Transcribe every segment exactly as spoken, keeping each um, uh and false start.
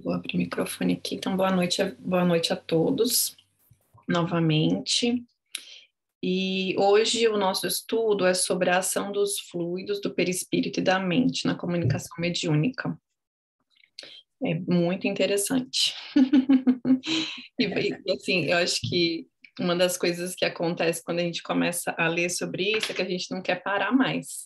Vou abrir o microfone aqui. Então, boa noite, boa noite a todos, novamente. E hoje o nosso estudo é sobre a ação dos fluidos do perispírito e da mente na comunicação mediúnica. É muito interessante. e, e, assim, eu acho que uma das coisas que acontece quando a gente começa a ler sobre isso é que a gente não quer parar mais.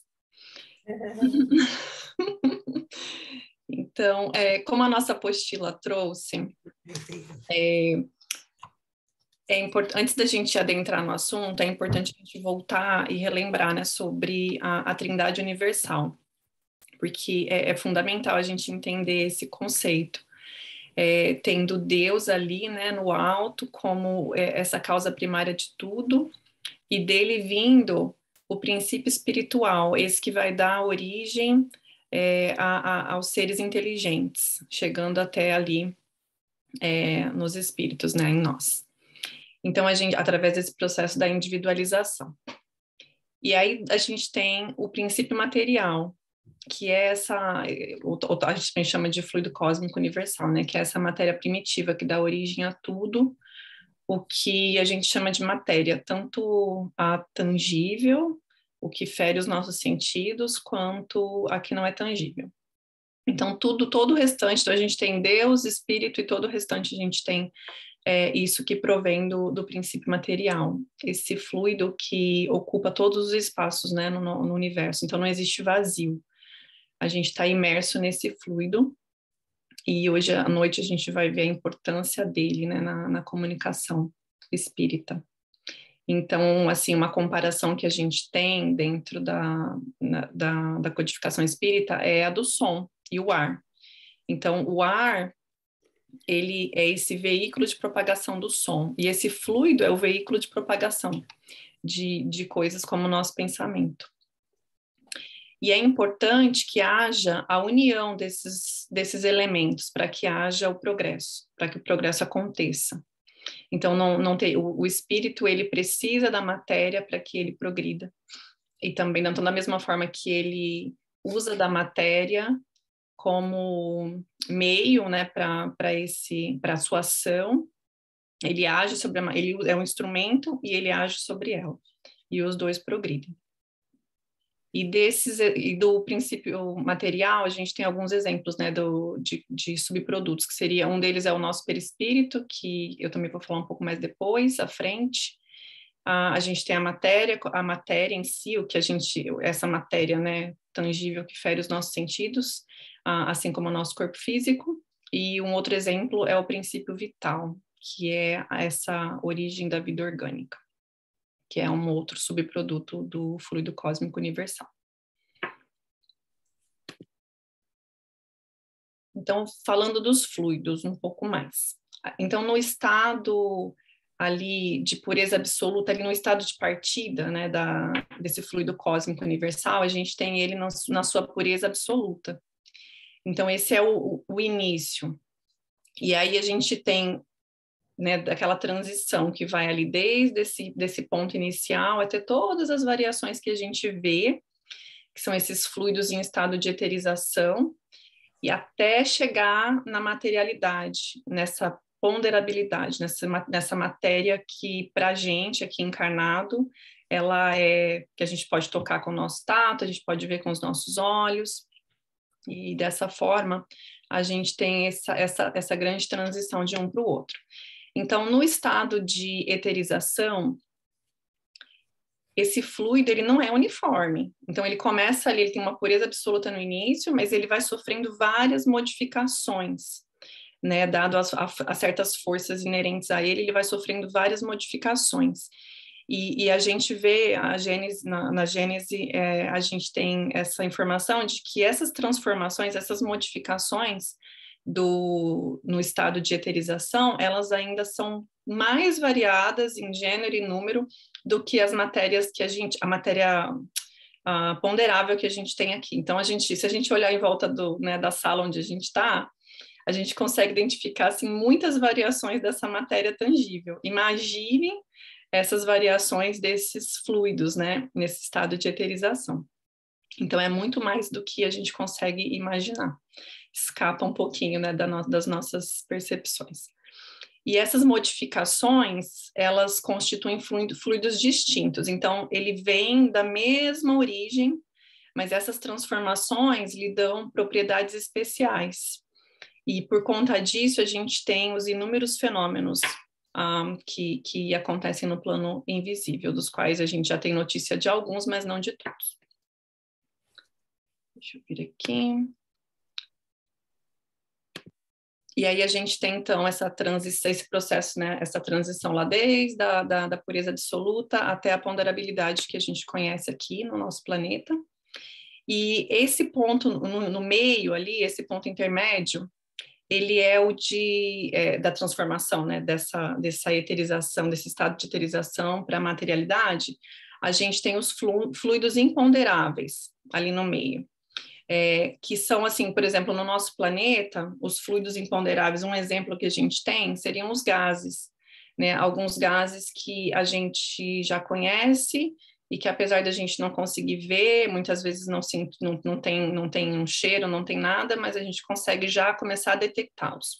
Então, é, como a nossa apostila trouxe, é, é importante, antes da gente adentrar no assunto, é importante a gente voltar e relembrar, né, sobre a, a Trindade Universal, porque é, é fundamental a gente entender esse conceito, é, tendo Deus ali, né, no alto, como é, essa causa primária de tudo, e dele vindo o princípio espiritual, esse que vai dar origem é, a, a, aos seres inteligentes, chegando até ali é, nos espíritos, né, em nós. Então, a gente, através desse processo da individualização. E aí, a gente tem o princípio material, que é essa, a gente chama de fluido cósmico universal, né, que é essa matéria primitiva que dá origem a tudo, o que a gente chama de matéria, tanto a tangível, o que fere os nossos sentidos, quanto a que não é tangível. Então, tudo, todo o restante, então a gente tem Deus, Espírito, e todo o restante a gente tem é, isso que provém do, do princípio material, esse fluido que ocupa todos os espaços, né, no, no universo. Então, não existe vazio. A gente está imerso nesse fluido, e hoje à noite a gente vai ver a importância dele, né, na, na comunicação espírita. Então, assim, uma comparação que a gente tem dentro da, na, da, da codificação espírita é a do som e o ar. Então, o ar, ele é esse veículo de propagação do som, e esse fluido é o veículo de propagação de, de coisas como o nosso pensamento. E é importante que haja a união desses, desses elementos para que haja o progresso, para que o progresso aconteça. Então, não, não tem, o, o espírito, ele precisa da matéria para que ele progrida. E também, então, da mesma forma que ele usa da matéria como meio, né, para esse, para a sua ação, ele age sobre a, ele é um instrumento e ele age sobre ela. E os dois progridem. E, desses, e do princípio material, a gente tem alguns exemplos, né, do, de, de subprodutos, que seria, um deles é o nosso perispírito, que eu também vou falar um pouco mais depois, à frente. Ah, a gente tem a matéria, a matéria em si, o que a gente, essa matéria, né, tangível que fere os nossos sentidos, ah, assim como o nosso corpo físico. E um outro exemplo é o princípio vital, que é essa origem da vida orgânica, que é um outro subproduto do fluido cósmico universal. Então, falando dos fluidos um pouco mais. Então, no estado ali de pureza absoluta, ali no estado de partida, né, da, desse fluido cósmico universal, a gente tem ele na, na sua pureza absoluta. Então, esse é o, o início. E aí a gente tem, né, daquela transição que vai ali desde esse desse ponto inicial até todas as variações que a gente vê, que são esses fluidos em estado de eterização, e até chegar na materialidade, nessa ponderabilidade, nessa, nessa matéria que, para a gente aqui encarnado, ela é, que a gente pode tocar com o nosso tato, a gente pode ver com os nossos olhos, e dessa forma a gente tem essa, essa, essa grande transição de um para o outro. Então, no estado de eterização, esse fluido, ele não é uniforme. Então, ele começa ali, ele tem uma pureza absoluta no início, mas ele vai sofrendo várias modificações, né? Dado a, a, a certas forças inerentes a ele, ele vai sofrendo várias modificações. E, e a gente vê, a Gênese, na, na Gênese, é, a gente tem essa informação de que essas transformações, essas modificações do, no estado de eterização, elas ainda são mais variadas em gênero e número do que as matérias que a gente, a matéria uh, ponderável que a gente tem aqui. Então, a gente, se a gente olhar em volta do, né, da sala onde a gente está, a gente consegue identificar assim, muitas variações dessa matéria tangível. Imagine essas variações desses fluidos, né, nesse estado de eterização. Então, é muito mais do que a gente consegue imaginar. Escapa um pouquinho, né, da no, das nossas percepções. E essas modificações, elas constituem fluido, fluidos distintos. Então, ele vem da mesma origem, mas essas transformações lhe dão propriedades especiais. E por conta disso, a gente tem os inúmeros fenômenos um, que, que acontecem no plano invisível, dos quais a gente já tem notícia de alguns, mas não de todos. Deixa eu vir aqui. E aí a gente tem, então, essa transição, esse processo, né, essa transição lá desde a da, da pureza dissoluta até a ponderabilidade que a gente conhece aqui no nosso planeta. E esse ponto no, no meio ali, esse ponto intermédio, ele é o de, é, da transformação, né, dessa, dessa eterização, desse estado de eterização para a materialidade. A gente tem os flu, fluidos imponderáveis ali no meio. É, que são, assim, por exemplo, no nosso planeta, os fluidos imponderáveis, um exemplo que a gente tem seriam os gases, né? Alguns gases que a gente já conhece e que, apesar da gente não conseguir ver, muitas vezes não, se, não, não, tem, não tem um cheiro, não tem nada, mas a gente consegue já começar a detectá-los.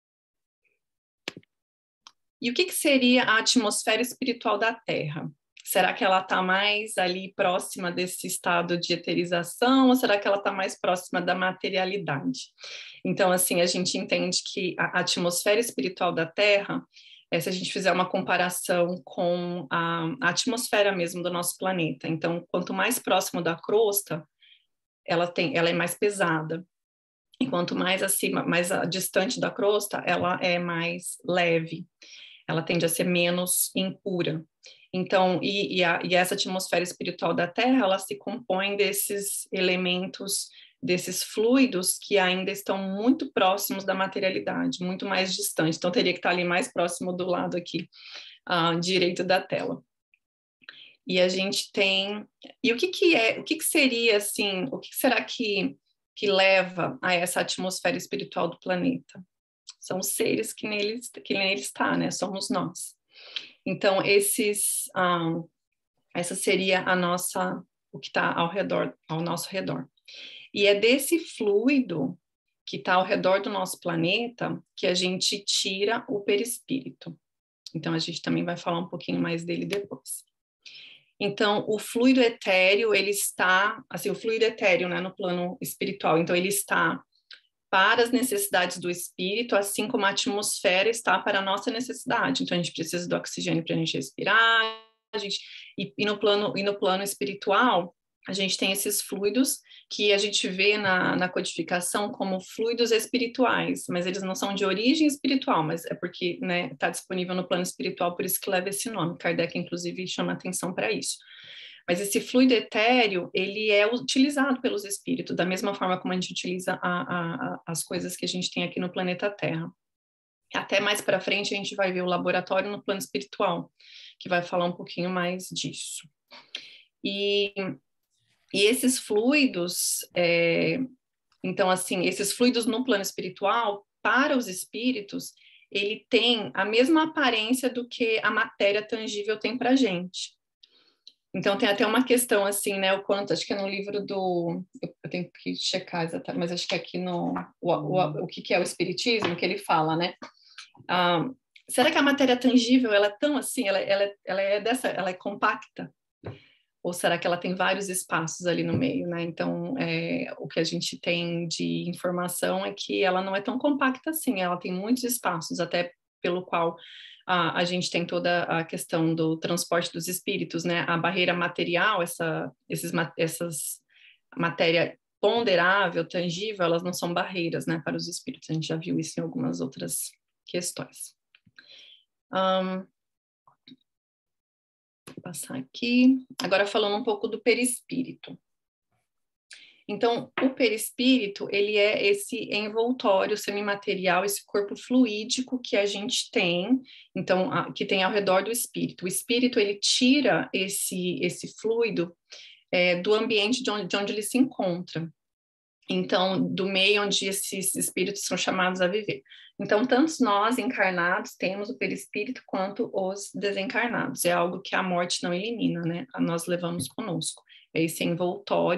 E o que, que seria a atmosfera espiritual da Terra? Será que ela está mais ali próxima desse estado de eterização ou será que ela está mais próxima da materialidade? Então, assim, a gente entende que a atmosfera espiritual da Terra, é, se a gente fizer uma comparação com a, a atmosfera mesmo do nosso planeta, então, quanto mais próximo da crosta, ela, tem, ela é mais pesada. E quanto mais acima, mais distante da crosta, ela é mais leve. Ela tende a ser menos impura. Então, e, e, a, e essa atmosfera espiritual da Terra, ela se compõe desses elementos, desses fluidos que ainda estão muito próximos da materialidade, muito mais distantes. Então, teria que estar ali mais próximo do lado aqui, uh, direito da tela. E a gente tem... E o que que é, o que que seria, assim, o que será que, que leva a essa atmosfera espiritual do planeta? São os seres que nele, que nele está, né? Somos nós. Então, esses, um, essa seria a nossa, o que está ao redor, ao nosso redor. E é desse fluido que está ao redor do nosso planeta que a gente tira o perispírito. Então, a gente também vai falar um pouquinho mais dele depois. Então, o fluido etéreo, ele está, assim, o fluido etéreo, né, no plano espiritual, então ele está para as necessidades do espírito, assim como a atmosfera está para a nossa necessidade. Então, a gente precisa do oxigênio para a gente respirar, a gente, e, e, no plano, e no plano espiritual, a gente tem esses fluidos que a gente vê na, na codificação como fluidos espirituais, mas eles não são de origem espiritual, mas é porque, né, está disponível no plano espiritual, por isso que leva esse nome. Kardec, inclusive, chama atenção para isso. Mas esse fluido etéreo, ele é utilizado pelos espíritos, da mesma forma como a gente utiliza a, a, a, as coisas que a gente tem aqui no planeta Terra. Até mais para frente a gente vai ver o laboratório no plano espiritual, que vai falar um pouquinho mais disso. E, e esses fluidos, é, então assim, esses fluidos no plano espiritual, para os espíritos, ele tem a mesma aparência do que a matéria tangível tem para a gente. Então, tem até uma questão, assim, né, o quanto, acho que é no livro do, eu tenho que checar exatamente, mas acho que é aqui no, o, o, o que, que é o espiritismo, que ele fala, né, ah, será que a matéria tangível, ela é tão assim, ela, ela, ela é dessa, ela é compacta? Ou será que ela tem vários espaços ali no meio, né, então, é, o que a gente tem de informação é que ela não é tão compacta assim, ela tem muitos espaços, até pelo qual A, a gente tem toda a questão do transporte dos espíritos, né? A barreira material, essa, esses, essas matéria ponderável, tangível, elas não são barreiras, né, para os espíritos. A gente já viu isso em algumas outras questões. Um, vou passar aqui. Agora falando um pouco do perispírito. Então, o perispírito, ele é esse envoltório semimaterial, esse corpo fluídico que a gente tem, então, a, que tem ao redor do espírito. O espírito, ele tira esse, esse fluido é, do ambiente de onde, de onde ele se encontra. Então, do meio onde esses espíritos são chamados a viver. Então, tanto nós encarnados temos o perispírito quanto os desencarnados. É algo que a morte não elimina, né? Nós levamos conosco. É esse envoltório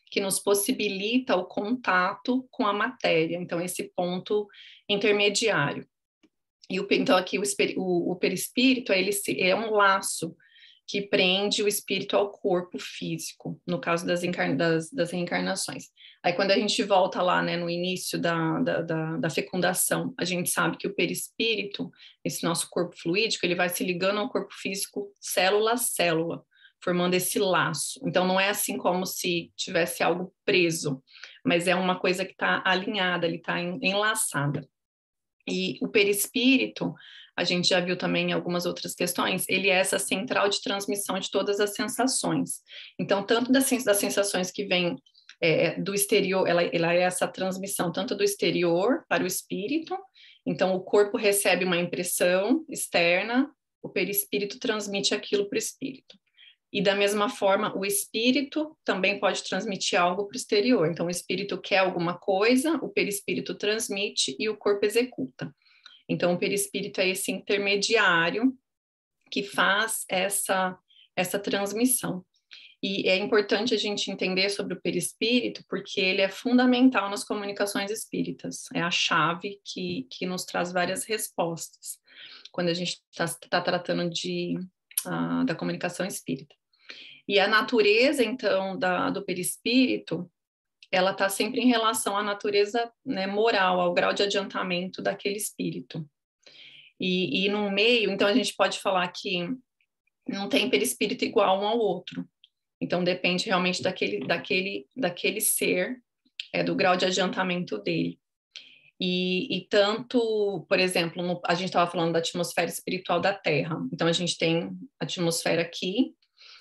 que nos possibilita o contato com a matéria, então esse ponto intermediário. E o, então aqui o, o, o perispírito ele é um laço que prende o espírito ao corpo físico, no caso das, das, das reencarnações. Aí quando a gente volta lá, né, no início da, da, da, da fecundação, a gente sabe que o perispírito, esse nosso corpo fluídico, ele vai se ligando ao corpo físico célula a célula, formando esse laço. Então não é assim como se tivesse algo preso, mas é uma coisa que está alinhada, ele está enlaçada. E o perispírito, a gente já viu também em algumas outras questões, ele é essa central de transmissão de todas as sensações. Então, tanto das, das sensações que vêm é, do exterior, ela, ela é essa transmissão tanto do exterior para o espírito, então o corpo recebe uma impressão externa, o perispírito transmite aquilo para o espírito. E da mesma forma, o espírito também pode transmitir algo para o exterior. Então, o espírito quer alguma coisa, o perispírito transmite e o corpo executa. Então, o perispírito é esse intermediário que faz essa, essa transmissão. E é importante a gente entender sobre o perispírito, porque ele é fundamental nas comunicações espíritas. É a chave que, que nos traz várias respostas, quando a gente está tá tratando de, uh, da comunicação espírita. E a natureza, então, da, do perispírito, ela está sempre em relação à natureza, né, moral, ao grau de adiantamento daquele espírito. E, e no meio, então, a gente pode falar que não tem perispírito igual um ao outro. Então, depende realmente daquele, daquele, daquele ser, é, do grau de adiantamento dele. E, e tanto, por exemplo, no, a gente estava falando da atmosfera espiritual da Terra. Então, a gente tem a atmosfera aqui,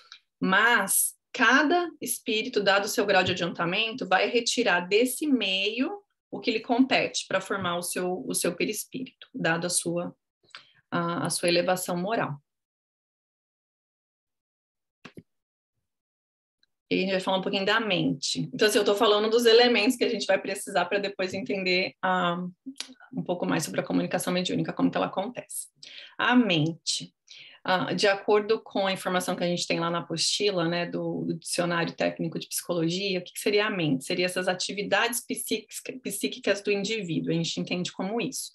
mas cada espírito, dado o seu grau de adiantamento, vai retirar desse meio o que lhe compete para formar o seu, o seu perispírito, dado a sua, a, a sua elevação moral. E a gente vai falar um pouquinho da mente. Então, assim, eu estou falando dos elementos que a gente vai precisar para depois entender uh, um pouco mais sobre a comunicação mediúnica, como que ela acontece. A mente. Uh, de acordo com a informação que a gente tem lá na apostila, né, do, do Dicionário Técnico de Psicologia, o que, que seria a mente? Seria essas atividades psíquicas, psíquicas do indivíduo, a gente entende como isso.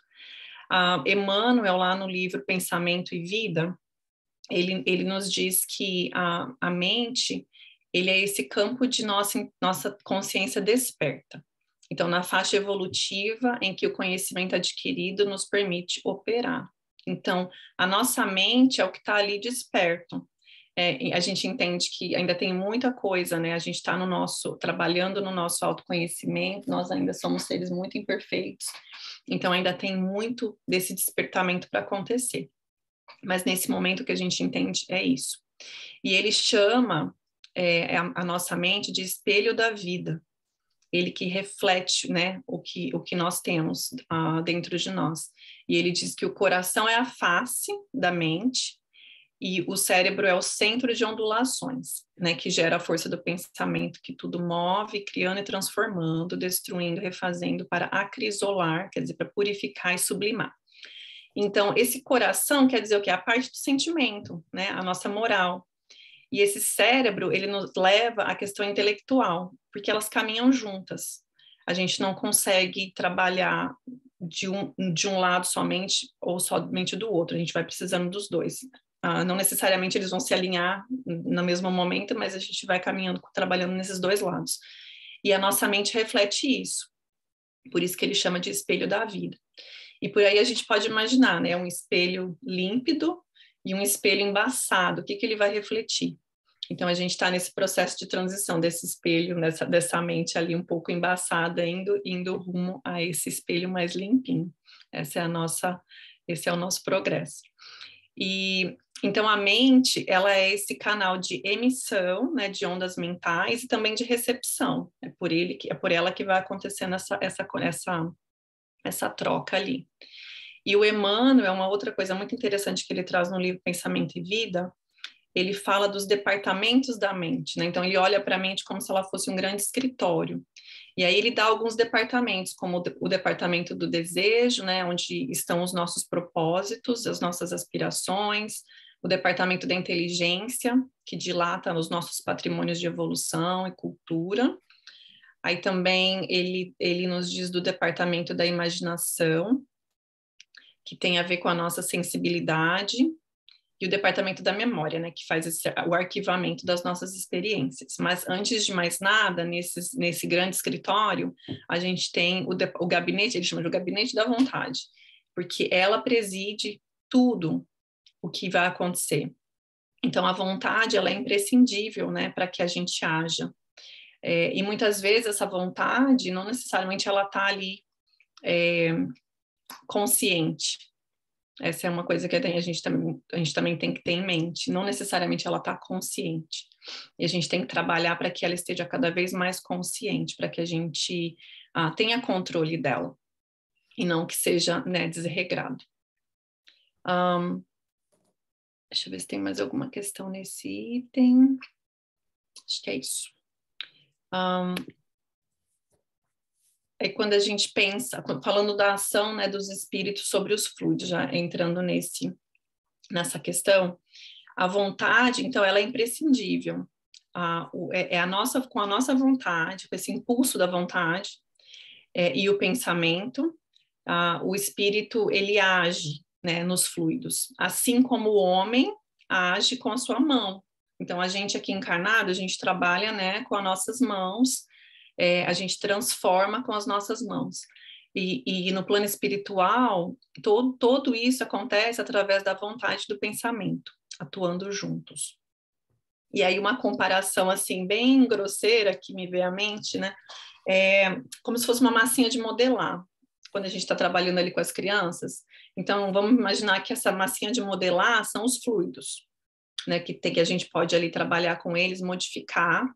Uh, Emmanuel, lá no livro Pensamento e Vida, ele, ele nos diz que a, a mente, ele é esse campo de nossa, nossa consciência desperta. Então, na faixa evolutiva em que o conhecimento adquirido nos permite operar. Então, a nossa mente é o que está ali desperto. É, a gente entende que ainda tem muita coisa, né? A gente está no nosso, trabalhando no nosso autoconhecimento, nós ainda somos seres muito imperfeitos, então ainda tem muito desse despertamento para acontecer. Mas nesse momento que a gente entende é isso. E ele chama é, a, a nossa mente de espelho da vida. Ele que reflete, né, o que, o que nós temos uh, dentro de nós. E ele diz que o coração é a face da mente e o cérebro é o centro de ondulações, né, que gera a força do pensamento, que tudo move, criando e transformando, destruindo, refazendo para acrisolar, quer dizer, para purificar e sublimar. Então, esse coração quer dizer o quê? A parte do sentimento, né, a nossa moral. E esse cérebro, ele nos leva à questão intelectual, porque elas caminham juntas. A gente não consegue trabalhar de um, de um lado somente ou somente do outro, a gente vai precisando dos dois. Ah, não necessariamente eles vão se alinhar no mesmo momento, mas a gente vai caminhando, trabalhando nesses dois lados. E a nossa mente reflete isso. Por isso que ele chama de espelho da vida. E por aí a gente pode imaginar, né, um espelho límpido e um espelho embaçado, o que, que ele vai refletir? Então, a gente está nesse processo de transição desse espelho, nessa, dessa mente ali um pouco embaçada, indo, indo rumo a esse espelho mais limpinho. Essa é a nossa, esse é o nosso progresso. E, então, a mente, ela é esse canal de emissão, né, de ondas mentais e também de recepção. É por, ele que, é por ela que vai acontecendo essa, essa, essa, essa troca ali. E o Emmanuel, uma outra coisa muito interessante que ele traz no livro Pensamento e Vida, ele fala dos departamentos da mente, né? Então, ele olha para a mente como se ela fosse um grande escritório. E aí ele dá alguns departamentos, como o departamento do desejo, né? Onde estão os nossos propósitos, as nossas aspirações, o departamento da inteligência, que dilata os nossos patrimônios de evolução e cultura, Aí também ele, ele nos diz do departamento da imaginação, que tem a ver com a nossa sensibilidade, e o departamento da memória, né, que faz esse, o arquivamento das nossas experiências. Mas antes de mais nada, nesses, nesse grande escritório, a gente tem o, de, o gabinete, ele chama de o gabinete da vontade, porque ela preside tudo o que vai acontecer. Então, a vontade, ela é imprescindível, né, para que a gente haja. É, e muitas vezes essa vontade, não necessariamente ela está ali é, consciente. Essa é uma coisa que a gente, também, a gente também tem que ter em mente. Não necessariamente ela está consciente. E a gente tem que trabalhar para que ela esteja cada vez mais consciente, para que a gente ah, tenha controle dela. E não que seja, né, desregrado. Um, deixa eu ver se tem mais alguma questão nesse item. Acho que é isso. Um, é quando a gente pensa, falando da ação, né, dos espíritos sobre os fluidos, já entrando nesse, nessa questão, a vontade, então, ela é imprescindível. A, o, é, é a nossa, com a nossa vontade, com esse impulso da vontade é, e o pensamento, a, o espírito, ele age, né, nos fluidos, assim como o homem age com a sua mão. Então, a gente aqui encarnado, a gente trabalha, né, com as nossas mãos, é, a gente transforma com as nossas mãos. E, e no plano espiritual, todo, todo isso acontece através da vontade do pensamento, atuando juntos. E aí uma comparação, assim, bem grosseira que me veio à mente, né, é como se fosse uma massinha de modelar, quando a gente está trabalhando ali com as crianças. Então, vamos imaginar que essa massinha de modelar são os fluidos, né, que, tem, que a gente pode ali trabalhar com eles, modificar,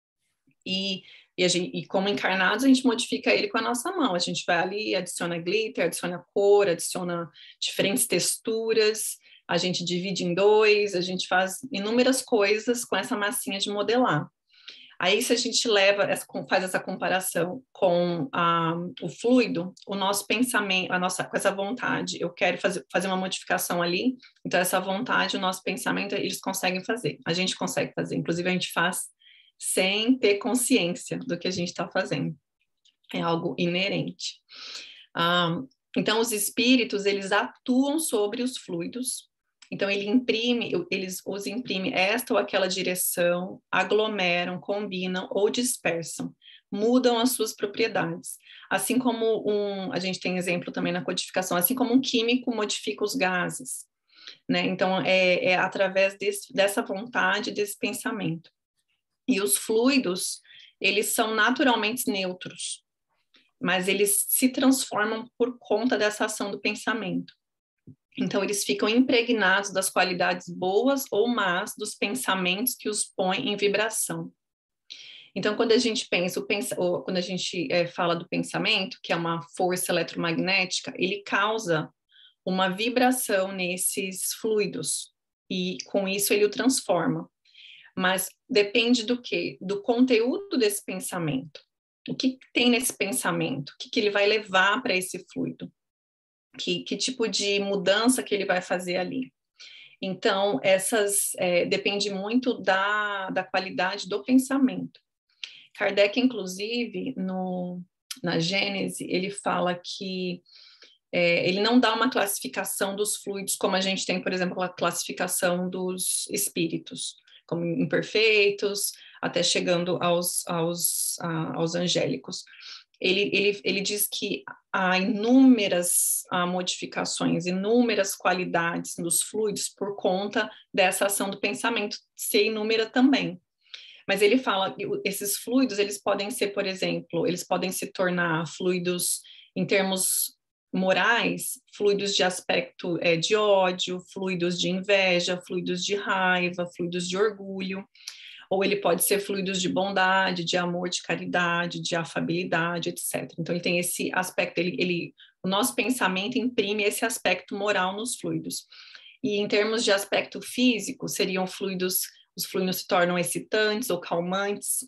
e, e, a gente, e como encarnados a gente modifica ele com a nossa mão, a gente vai ali, adiciona glitter, adiciona cor, adiciona diferentes texturas, a gente divide em dois, a gente faz inúmeras coisas com essa massinha de modelar. Aí, se a gente leva, faz essa comparação com a, o fluido, o nosso pensamento, a nossa, com essa vontade, eu quero fazer, fazer uma modificação ali, então essa vontade, o nosso pensamento, eles conseguem fazer, a gente consegue fazer, inclusive a gente faz sem ter consciência do que a gente está fazendo, é algo inerente. Um, então, os espíritos, eles atuam sobre os fluidos. Então, ele imprime, eles os imprimem esta ou aquela direção, aglomeram, combinam ou dispersam, mudam as suas propriedades. Assim como um, a gente tem exemplo também na codificação, assim como um químico modifica os gases, né? Então, é, é através desse, dessa vontade, desse pensamento. E os fluidos, eles são naturalmente neutros, mas eles se transformam por conta dessa ação do pensamento. Então, eles ficam impregnados das qualidades boas ou más dos pensamentos que os põem em vibração. Então, quando a gente pensa, o pensa ou quando a gente é, fala do pensamento, que é uma força eletromagnética, ele causa uma vibração nesses fluidos, e com isso ele o transforma. Mas depende do quê? Do conteúdo desse pensamento. O que tem nesse pensamento? O que, que ele vai levar para esse fluido? Que, que tipo de mudança que ele vai fazer ali. Então, essas é, depende muito da, da qualidade do pensamento. Kardec, inclusive, no, na Gênese, ele fala que é, ele não dá uma classificação dos fluidos, como a gente tem, por exemplo, a classificação dos espíritos, como imperfeitos, até chegando aos, aos, a, aos angélicos. Ele, ele, ele diz que há inúmeras há modificações, inúmeras qualidades nos fluidos por conta dessa ação do pensamento ser inúmera também. Mas ele fala que esses fluidos, eles podem ser, por exemplo, eles podem se tornar fluidos em termos morais, fluidos de aspecto é, de ódio, fluidos de inveja, fluidos de raiva, fluidos de orgulho, ou ele pode ser fluidos de bondade, de amor, de caridade, de afabilidade, etcétera. Então, ele tem esse aspecto, ele, ele, o nosso pensamento imprime esse aspecto moral nos fluidos. E em termos de aspecto físico, seriam fluidos, os fluidos se tornam excitantes ou calmantes,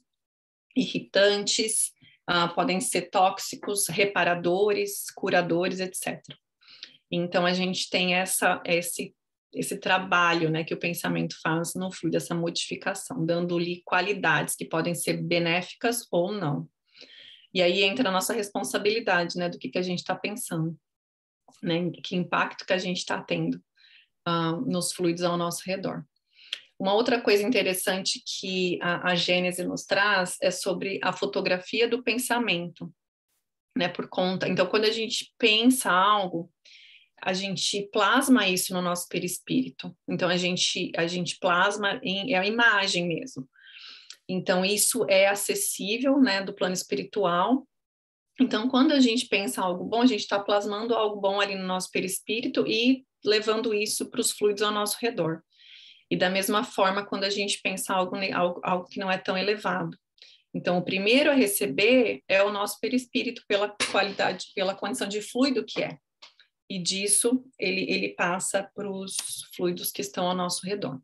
irritantes, uh, podem ser tóxicos, reparadores, curadores, etcétera. Então, a gente tem essa, esse esse trabalho, né, que o pensamento faz no fluido, essa modificação, dando-lhe qualidades que podem ser benéficas ou não. E aí entra a nossa responsabilidade, né, do que, que a gente está pensando, né, que impacto que a gente está tendo uh, nos fluidos ao nosso redor. Uma outra coisa interessante que a, a Gênese nos traz é sobre a fotografia do pensamento, né, por conta. Então, quando a gente pensa algo, a gente plasma isso no nosso perispírito. Então, a gente, a gente plasma em é a imagem mesmo. Então, isso é acessível, né, do plano espiritual. Então, quando a gente pensa algo bom, a gente está plasmando algo bom ali no nosso perispírito e levando isso para os fluidos ao nosso redor. E da mesma forma, quando a gente pensa algo, algo, algo que não é tão elevado. Então, o primeiro a receber é o nosso perispírito pela qualidade, pela condição de fluido que é. E disso, ele, ele passa para os fluidos que estão ao nosso redor.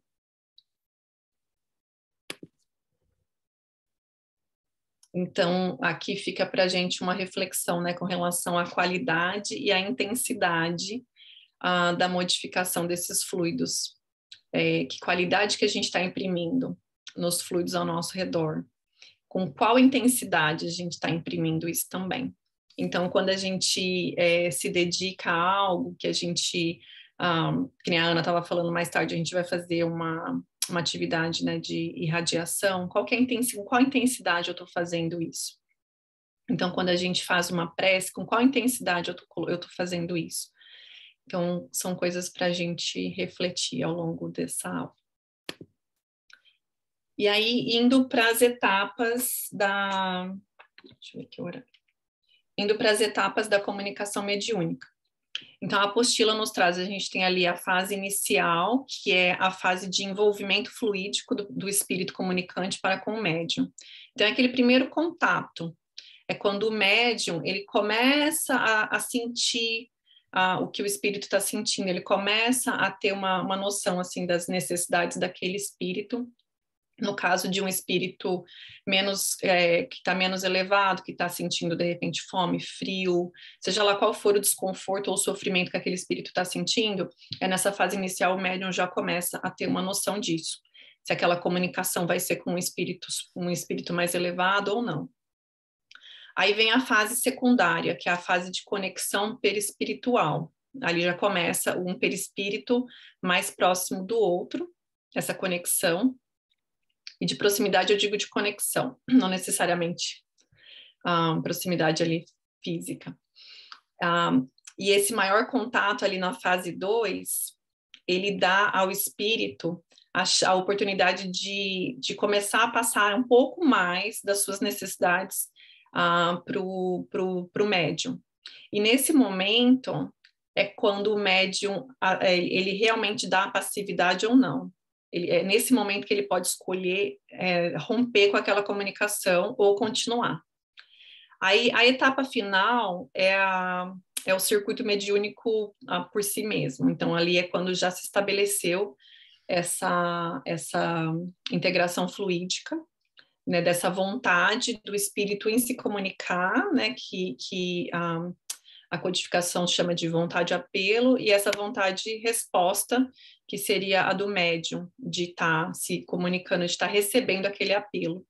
Então, aqui fica para a gente uma reflexão, né, com relação à qualidade e à intensidade uh, da modificação desses fluidos. É, que qualidade que a gente está imprimindo nos fluidos ao nosso redor. Com qual intensidade a gente está imprimindo isso também. Então, quando a gente é, se dedica a algo que a gente, um, que nem a Ana estava falando mais tarde, a gente vai fazer uma, uma atividade, né, de irradiação, qual que é a intensidade, com qual intensidade eu estou fazendo isso? Então, quando a gente faz uma prece, com qual intensidade eu estou fazendo isso? Então, são coisas para a gente refletir ao longo dessa aula. E aí, indo para as etapas da... Deixa eu ver que hora. Indo para as etapas da comunicação mediúnica. Então, a apostila nos traz, a gente tem ali a fase inicial, que é a fase de envolvimento fluídico do, do espírito comunicante para com o médium. Então, é aquele primeiro contato. É quando o médium, ele começa a, a sentir uh, o que o espírito está sentindo, ele começa a ter uma, uma noção, assim, das necessidades daquele espírito. No caso de um espírito menos, é, que está menos elevado, que está sentindo, de repente, fome, frio, seja lá qual for o desconforto ou o sofrimento que aquele espírito está sentindo, é nessa fase inicial o médium já começa a ter uma noção disso. Se aquela comunicação vai ser com um espírito, um espírito mais elevado ou não. Aí vem a fase secundária, que é a fase de conexão perispiritual. Ali já começa um perispírito mais próximo do outro, essa conexão. E de proximidade eu digo de conexão, não necessariamente um, proximidade ali física. Um, e esse maior contato ali na fase dois, ele dá ao espírito a, a oportunidade de, de começar a passar um pouco mais das suas necessidades uh, para o pro, pro médium. E nesse momento é quando o médium uh, ele realmente dá a passividade ou não. Ele, é nesse momento que ele pode escolher é, romper com aquela comunicação ou continuar. Aí, a etapa final é, a, é o circuito mediúnico a, por si mesmo. Então, ali é quando já se estabeleceu essa, essa integração fluídica, né, dessa vontade do espírito em se comunicar, né, que, que a, a codificação chama de vontade apelo, e essa vontade resposta, que seria a do médium, de estar tá se comunicando, de estar tá recebendo aquele apelo.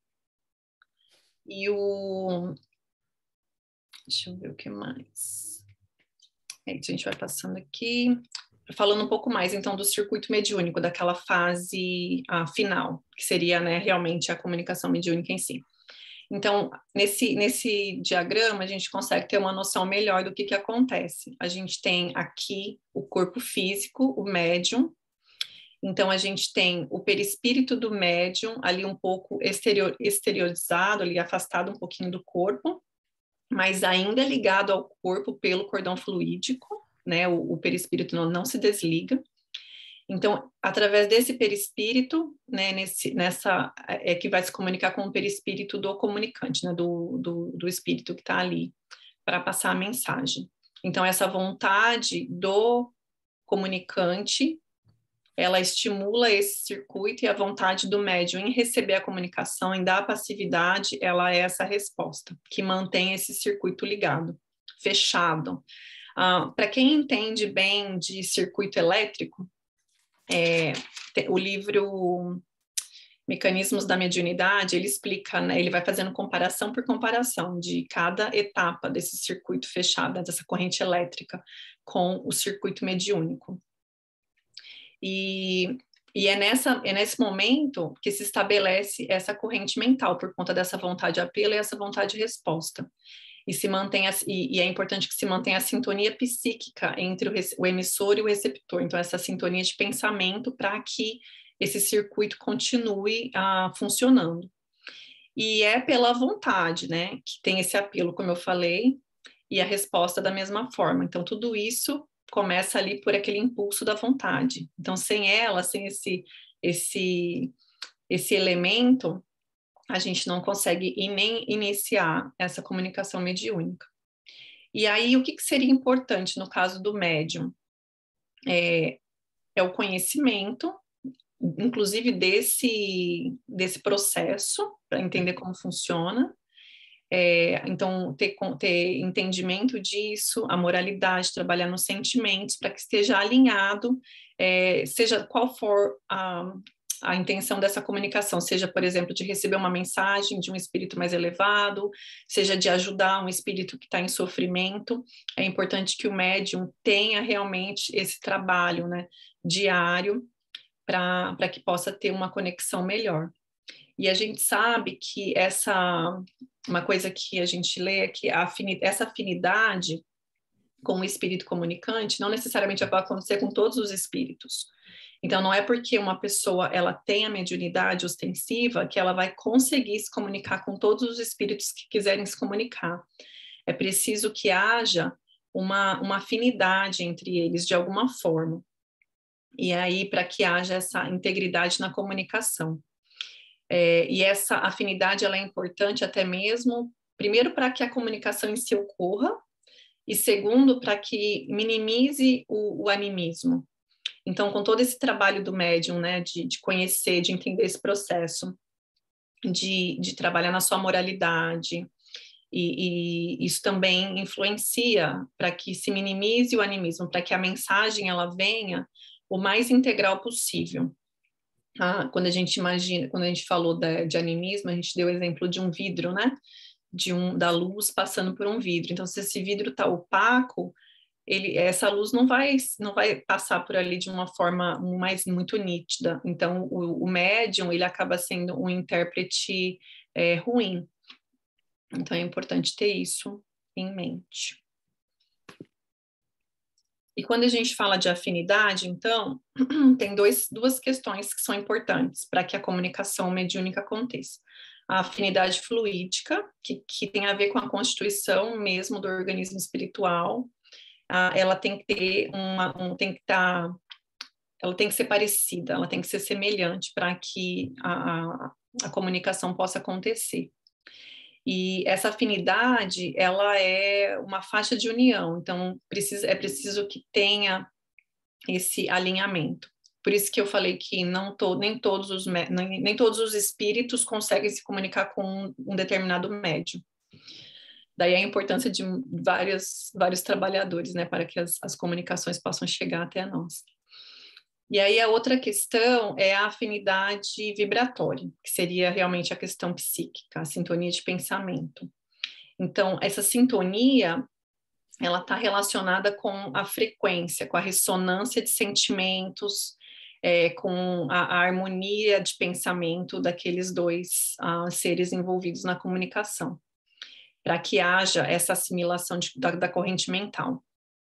E o... Deixa eu ver o que mais. É, a gente vai passando aqui, falando um pouco mais, então, do circuito mediúnico, daquela fase ah, final, que seria, né, realmente a comunicação mediúnica em si. Então, nesse, nesse diagrama, a gente consegue ter uma noção melhor do que, que acontece. A gente tem aqui o corpo físico, o médium. Então, a gente tem o perispírito do médium, ali um pouco exterior, exteriorizado, ali afastado um pouquinho do corpo, mas ainda ligado ao corpo pelo cordão fluídico, né? O, o perispírito não, não se desliga. Então, através desse perispírito, né, nesse, nessa, é que vai se comunicar com o perispírito do comunicante, né, do, do, do espírito que está ali, para passar a mensagem. Então, essa vontade do comunicante, ela estimula esse circuito, e a vontade do médium em receber a comunicação, em dar a passividade, ela é essa resposta, que mantém esse circuito ligado, fechado. Ah, para quem entende bem de circuito elétrico, É, o livro Mecanismos da Mediunidade, ele explica, né, ele vai fazendo comparação por comparação de cada etapa desse circuito fechado, dessa corrente elétrica, com o circuito mediúnico. E, e é, nessa, é nesse momento que se estabelece essa corrente mental, por conta dessa vontade de apelo e essa vontade de resposta. E, se mantém a, e, e é importante que se mantenha a sintonia psíquica entre o, o emissor e o receptor. Então, essa sintonia de pensamento para que esse circuito continue ah, funcionando. E é pela vontade, né, que tem esse apelo, como eu falei, e a resposta da mesma forma. Então, tudo isso começa ali por aquele impulso da vontade. Então, sem ela, sem esse, esse, esse elemento, a gente não consegue nem iniciar essa comunicação mediúnica. E aí, o que, que seria importante no caso do médium? É, é o conhecimento, inclusive desse, desse processo, para entender como funciona. É, então, ter, ter entendimento disso, a moralidade, trabalhar nos sentimentos, para que esteja alinhado, é, seja qual for a, a intenção dessa comunicação, seja, por exemplo, de receber uma mensagem de um espírito mais elevado, seja de ajudar um espírito que está em sofrimento. É importante que o médium tenha realmente esse trabalho, né, diário, para que possa ter uma conexão melhor. E a gente sabe que essa, uma coisa que a gente lê é que a afinidade, essa afinidade com o espírito comunicante não necessariamente vai acontecer com todos os espíritos. Então, não é porque uma pessoa ela tem a mediunidade ostensiva que ela vai conseguir se comunicar com todos os espíritos que quiserem se comunicar. É preciso que haja uma, uma afinidade entre eles de alguma forma. E aí, para que haja essa integridade na comunicação. É, e essa afinidade ela é importante até mesmo, primeiro, para que a comunicação em si ocorra, e segundo, para que minimize o, o animismo. Então, com todo esse trabalho do médium, né, de, de conhecer, de entender esse processo, de, de trabalhar na sua moralidade, e, e isso também influencia para que se minimize o animismo, para que a mensagem ela venha o mais integral possível. Ah, quando a gente imagina, quando a gente falou da, de animismo, a gente deu o exemplo de um vidro, né? De um, da luz passando por um vidro. Então, se esse vidro está opaco, ele, essa luz não vai, não vai passar por ali de uma forma mais muito nítida. Então, o, o médium, ele acaba sendo um intérprete é, ruim. Então, é importante ter isso em mente. E quando a gente fala de afinidade, então, tem dois, duas questões que são importantes para que a comunicação mediúnica aconteça. A afinidade fluídica, que, que tem a ver com a constituição mesmo do organismo espiritual, ah, ela tem que ter uma, um, tem que estar, tá, ela tem que ser parecida, ela tem que ser semelhante para que a, a, a comunicação possa acontecer. E essa afinidade, ela é uma faixa de união, então precisa, é preciso que tenha esse alinhamento. Por isso que eu falei que não to, nem, todos os, nem, nem todos os espíritos conseguem se comunicar com um, um determinado médium. Daí a importância de vários, vários trabalhadores, né, para que as, as comunicações possam chegar até nós. E aí a outra questão é a afinidade vibratória, que seria realmente a questão psíquica, a sintonia de pensamento. Então, essa sintonia, ela está relacionada com a frequência, com a ressonância de sentimentos, é, com a, a harmonia de pensamento daqueles dois uh, seres envolvidos na comunicação, para que haja essa assimilação de, da, da corrente mental.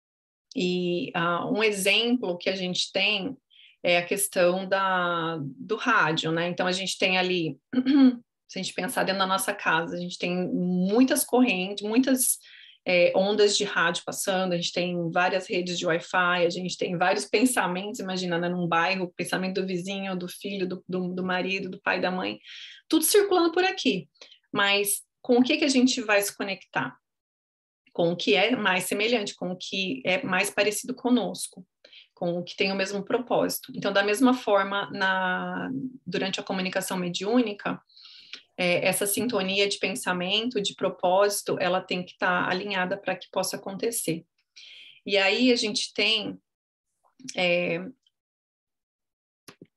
E uh, um exemplo que a gente tem é a questão da, do rádio, né? Então, a gente tem ali, se a gente pensar dentro da nossa casa, a gente tem muitas correntes, muitas é, ondas de rádio passando, a gente tem várias redes de Wi-Fi, a gente tem vários pensamentos, imagina, né, num bairro, pensamento do vizinho, do filho, do, do, do marido, do pai, da mãe, tudo circulando por aqui. Mas com o que, que a gente vai se conectar? Com o que é mais semelhante, com o que é mais parecido conosco, com o que tem o mesmo propósito. Então, da mesma forma, na, durante a comunicação mediúnica, é, essa sintonia de pensamento, de propósito, ela tem que estar alinhada para que possa acontecer. E aí a gente tem... É,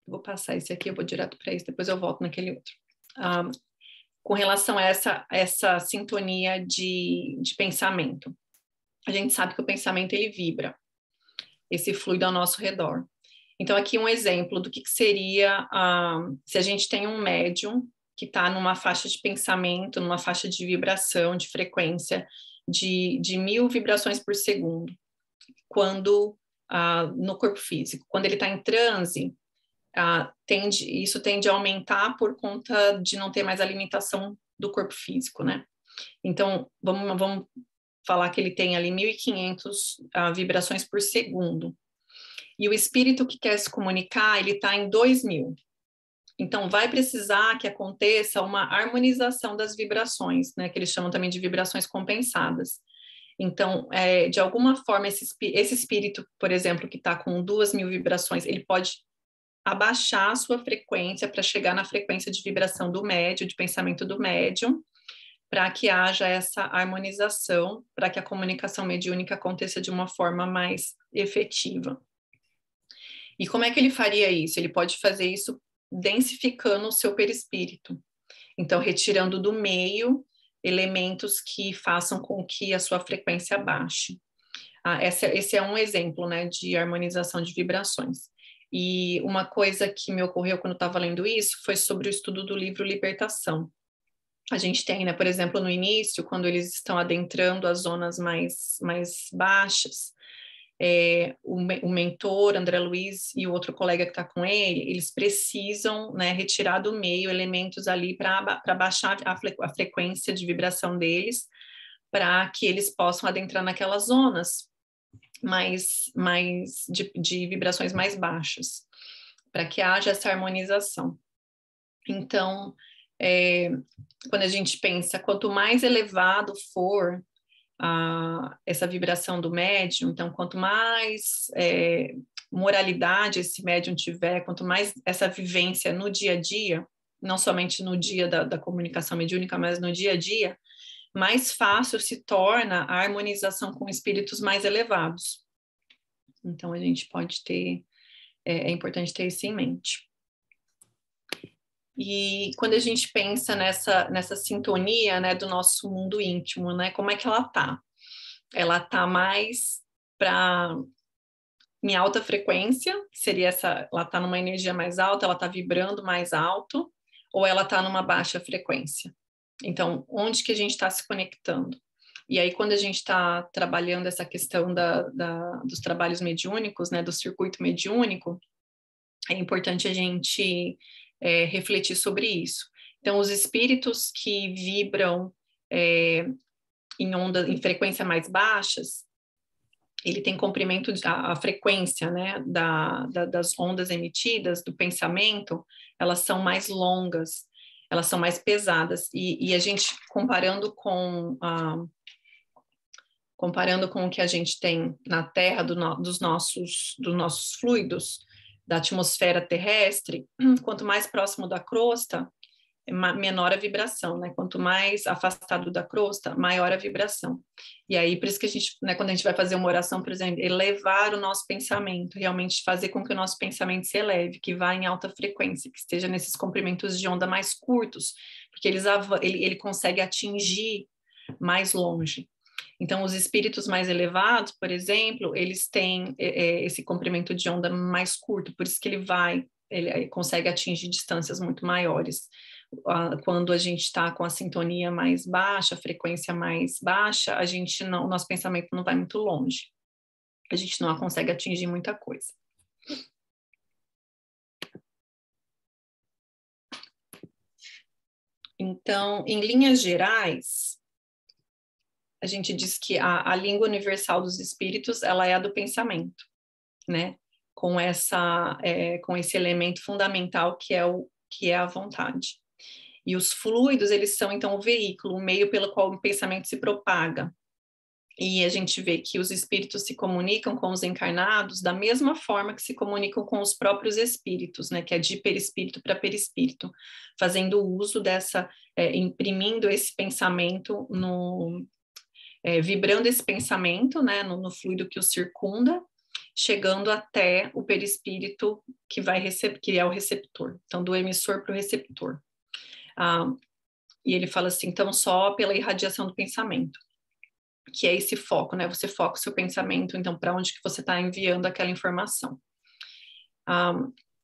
vou passar esse aqui, eu vou direto para esse, depois eu volto naquele outro. Um, com relação a essa, essa sintonia de, de pensamento. A gente sabe que o pensamento, ele vibra, esse fluido ao nosso redor. Então, aqui um exemplo do que, que seria, uh, se a gente tem um médium que está numa faixa de pensamento, numa faixa de vibração, de frequência, de, de mil vibrações por segundo, quando, uh, no corpo físico. Quando ele está em transe, uh, tende, isso tende a aumentar por conta de não ter mais a limitação do corpo físico, né? Então, vamos, vamos falar que ele tem ali mil e quinhentas uh, vibrações por segundo. E o espírito que quer se comunicar, ele está em dois mil. Então, vai precisar que aconteça uma harmonização das vibrações, né? Que eles chamam também de vibrações compensadas. Então, é, de alguma forma, esse, esse espírito, por exemplo, que está com duas mil vibrações, ele pode abaixar a sua frequência para chegar na frequência de vibração do médium, de pensamento do médium, para que haja essa harmonização, para que a comunicação mediúnica aconteça de uma forma mais efetiva. E como é que ele faria isso? Ele pode fazer isso densificando o seu perispírito. Então, retirando do meio elementos que façam com que a sua frequência baixe. Ah, essa, esse é um exemplo, né, de harmonização de vibrações. E uma coisa que me ocorreu quando eu estava lendo isso foi sobre o estudo do livro Libertação. A gente tem, né, por exemplo, no início, quando eles estão adentrando as zonas mais, mais baixas, É, o, o mentor, André Luiz, e o outro colega que está com ele, eles precisam, né, retirar do meio elementos ali para baixar a, a frequência de vibração deles, para que eles possam adentrar naquelas zonas mais, mais de, de vibrações mais baixas, para que haja essa harmonização. Então, é, quando a gente pensa, quanto mais elevado for a, essa vibração do médium, então quanto mais é, moralidade esse médium tiver, quanto mais essa vivência no dia a dia, não somente no dia da, da comunicação mediúnica, mas no dia a dia, mais fácil se torna a harmonização com espíritos mais elevados. Então a gente pode ter, é, é importante ter isso em mente. E quando a gente pensa nessa, nessa sintonia, né, do nosso mundo íntimo, né, como é que ela tá? Ela tá mais para em alta frequência, seria essa, ela tá numa energia mais alta, ela tá vibrando mais alto, ou ela tá numa baixa frequência? Então, onde que a gente está se conectando? E aí, quando a gente está trabalhando essa questão da, da, dos trabalhos mediúnicos, né, do circuito mediúnico, é importante a gente É, refletir sobre isso. Então, os espíritos que vibram é, em onda, em frequência mais baixas, ele tem comprimento, de, a, a frequência, né, da, da, das ondas emitidas, do pensamento, elas são mais longas, elas são mais pesadas, e, e a gente, comparando com, a, comparando com o que a gente tem na Terra, do no, dos, nossos, dos nossos fluidos, da atmosfera terrestre, quanto mais próximo da crosta, menor a vibração, né? Quanto mais afastado da crosta, maior a vibração. E aí, por isso que a gente, né, quando a gente vai fazer uma oração, por exemplo, elevar o nosso pensamento, realmente fazer com que o nosso pensamento se eleve, que vá em alta frequência, que esteja nesses comprimentos de onda mais curtos, porque eles, ele, ele consegue atingir mais longe. Então, os espíritos mais elevados, por exemplo, eles têm é, esse comprimento de onda mais curto, por isso que ele vai, ele consegue atingir distâncias muito maiores. Quando a gente está com a sintonia mais baixa, a frequência mais baixa, a gente não, o nosso pensamento não vai muito longe. A gente não consegue atingir muita coisa. Então, em linhas gerais, a gente diz que a, a língua universal dos espíritos, ela é a do pensamento, né? Com essa, é, com esse elemento fundamental que é o que é a vontade. E os fluidos, eles são então o veículo, o meio pelo qual o pensamento se propaga. E a gente vê que os espíritos se comunicam com os encarnados da mesma forma que se comunicam com os próprios espíritos, né? Que é de perispírito para perispírito, fazendo uso dessa, é, imprimindo esse pensamento no É, vibrando esse pensamento, né, no, no fluido que o circunda, chegando até o perispírito que vai receber, que é o receptor. Então, do emissor para o receptor. Ah, e ele fala assim, então, só pela irradiação do pensamento, que é esse foco, né? Você foca o seu pensamento, então, para onde que você está enviando aquela informação. Ah,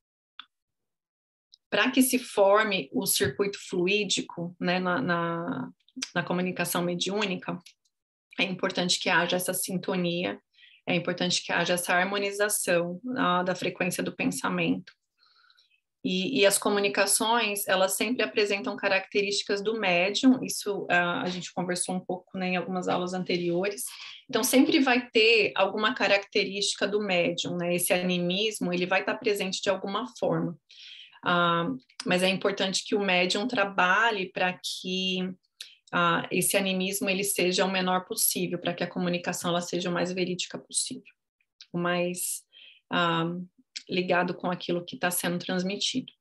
para que se forme o circuito fluídico, né, na, na, na comunicação mediúnica, é importante que haja essa sintonia, é importante que haja essa harmonização ah, da frequência do pensamento. E, e as comunicações, elas sempre apresentam características do médium, isso ah, a gente conversou um pouco, né, em algumas aulas anteriores. Então, sempre vai ter alguma característica do médium, né? Esse animismo, ele vai estar presente de alguma forma. Ah, mas é importante que o médium trabalhe para que ah, esse animismo ele seja o menor possível, para que a comunicação ela seja o mais verídica possível, o mais ah, ligado com aquilo que está sendo transmitido.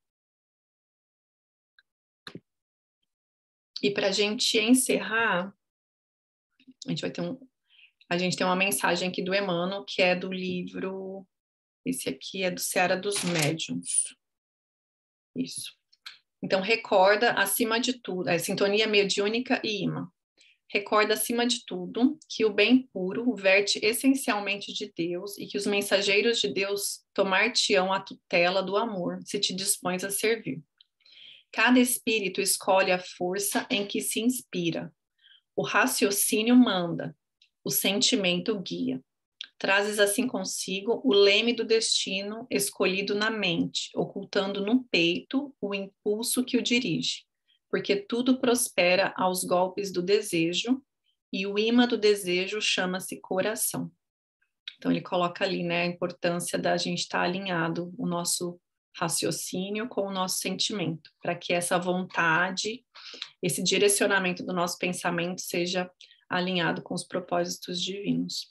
E para a gente encerrar, a gente vai ter um, a gente tem uma mensagem aqui do Emmanuel, que é do livro, esse aqui é do Seara dos Médiuns. Isso. Então, recorda, acima de tudo, é sintonia mediúnica e imã. Recorda, acima de tudo, que o bem puro verte essencialmente de Deus e que os mensageiros de Deus tomar-te-ão a tutela do amor, se te dispões a servir. Cada espírito escolhe a força em que se inspira. O raciocínio manda, o sentimento guia. Trazes assim consigo o leme do destino escolhido na mente, ocultando no peito o impulso que o dirige, porque tudo prospera aos golpes do desejo, e o imã do desejo chama-se coração. Então ele coloca ali, né, a importância da gente estar alinhado, o nosso raciocínio com o nosso sentimento, para que essa vontade, esse direcionamento do nosso pensamento seja alinhado com os propósitos divinos.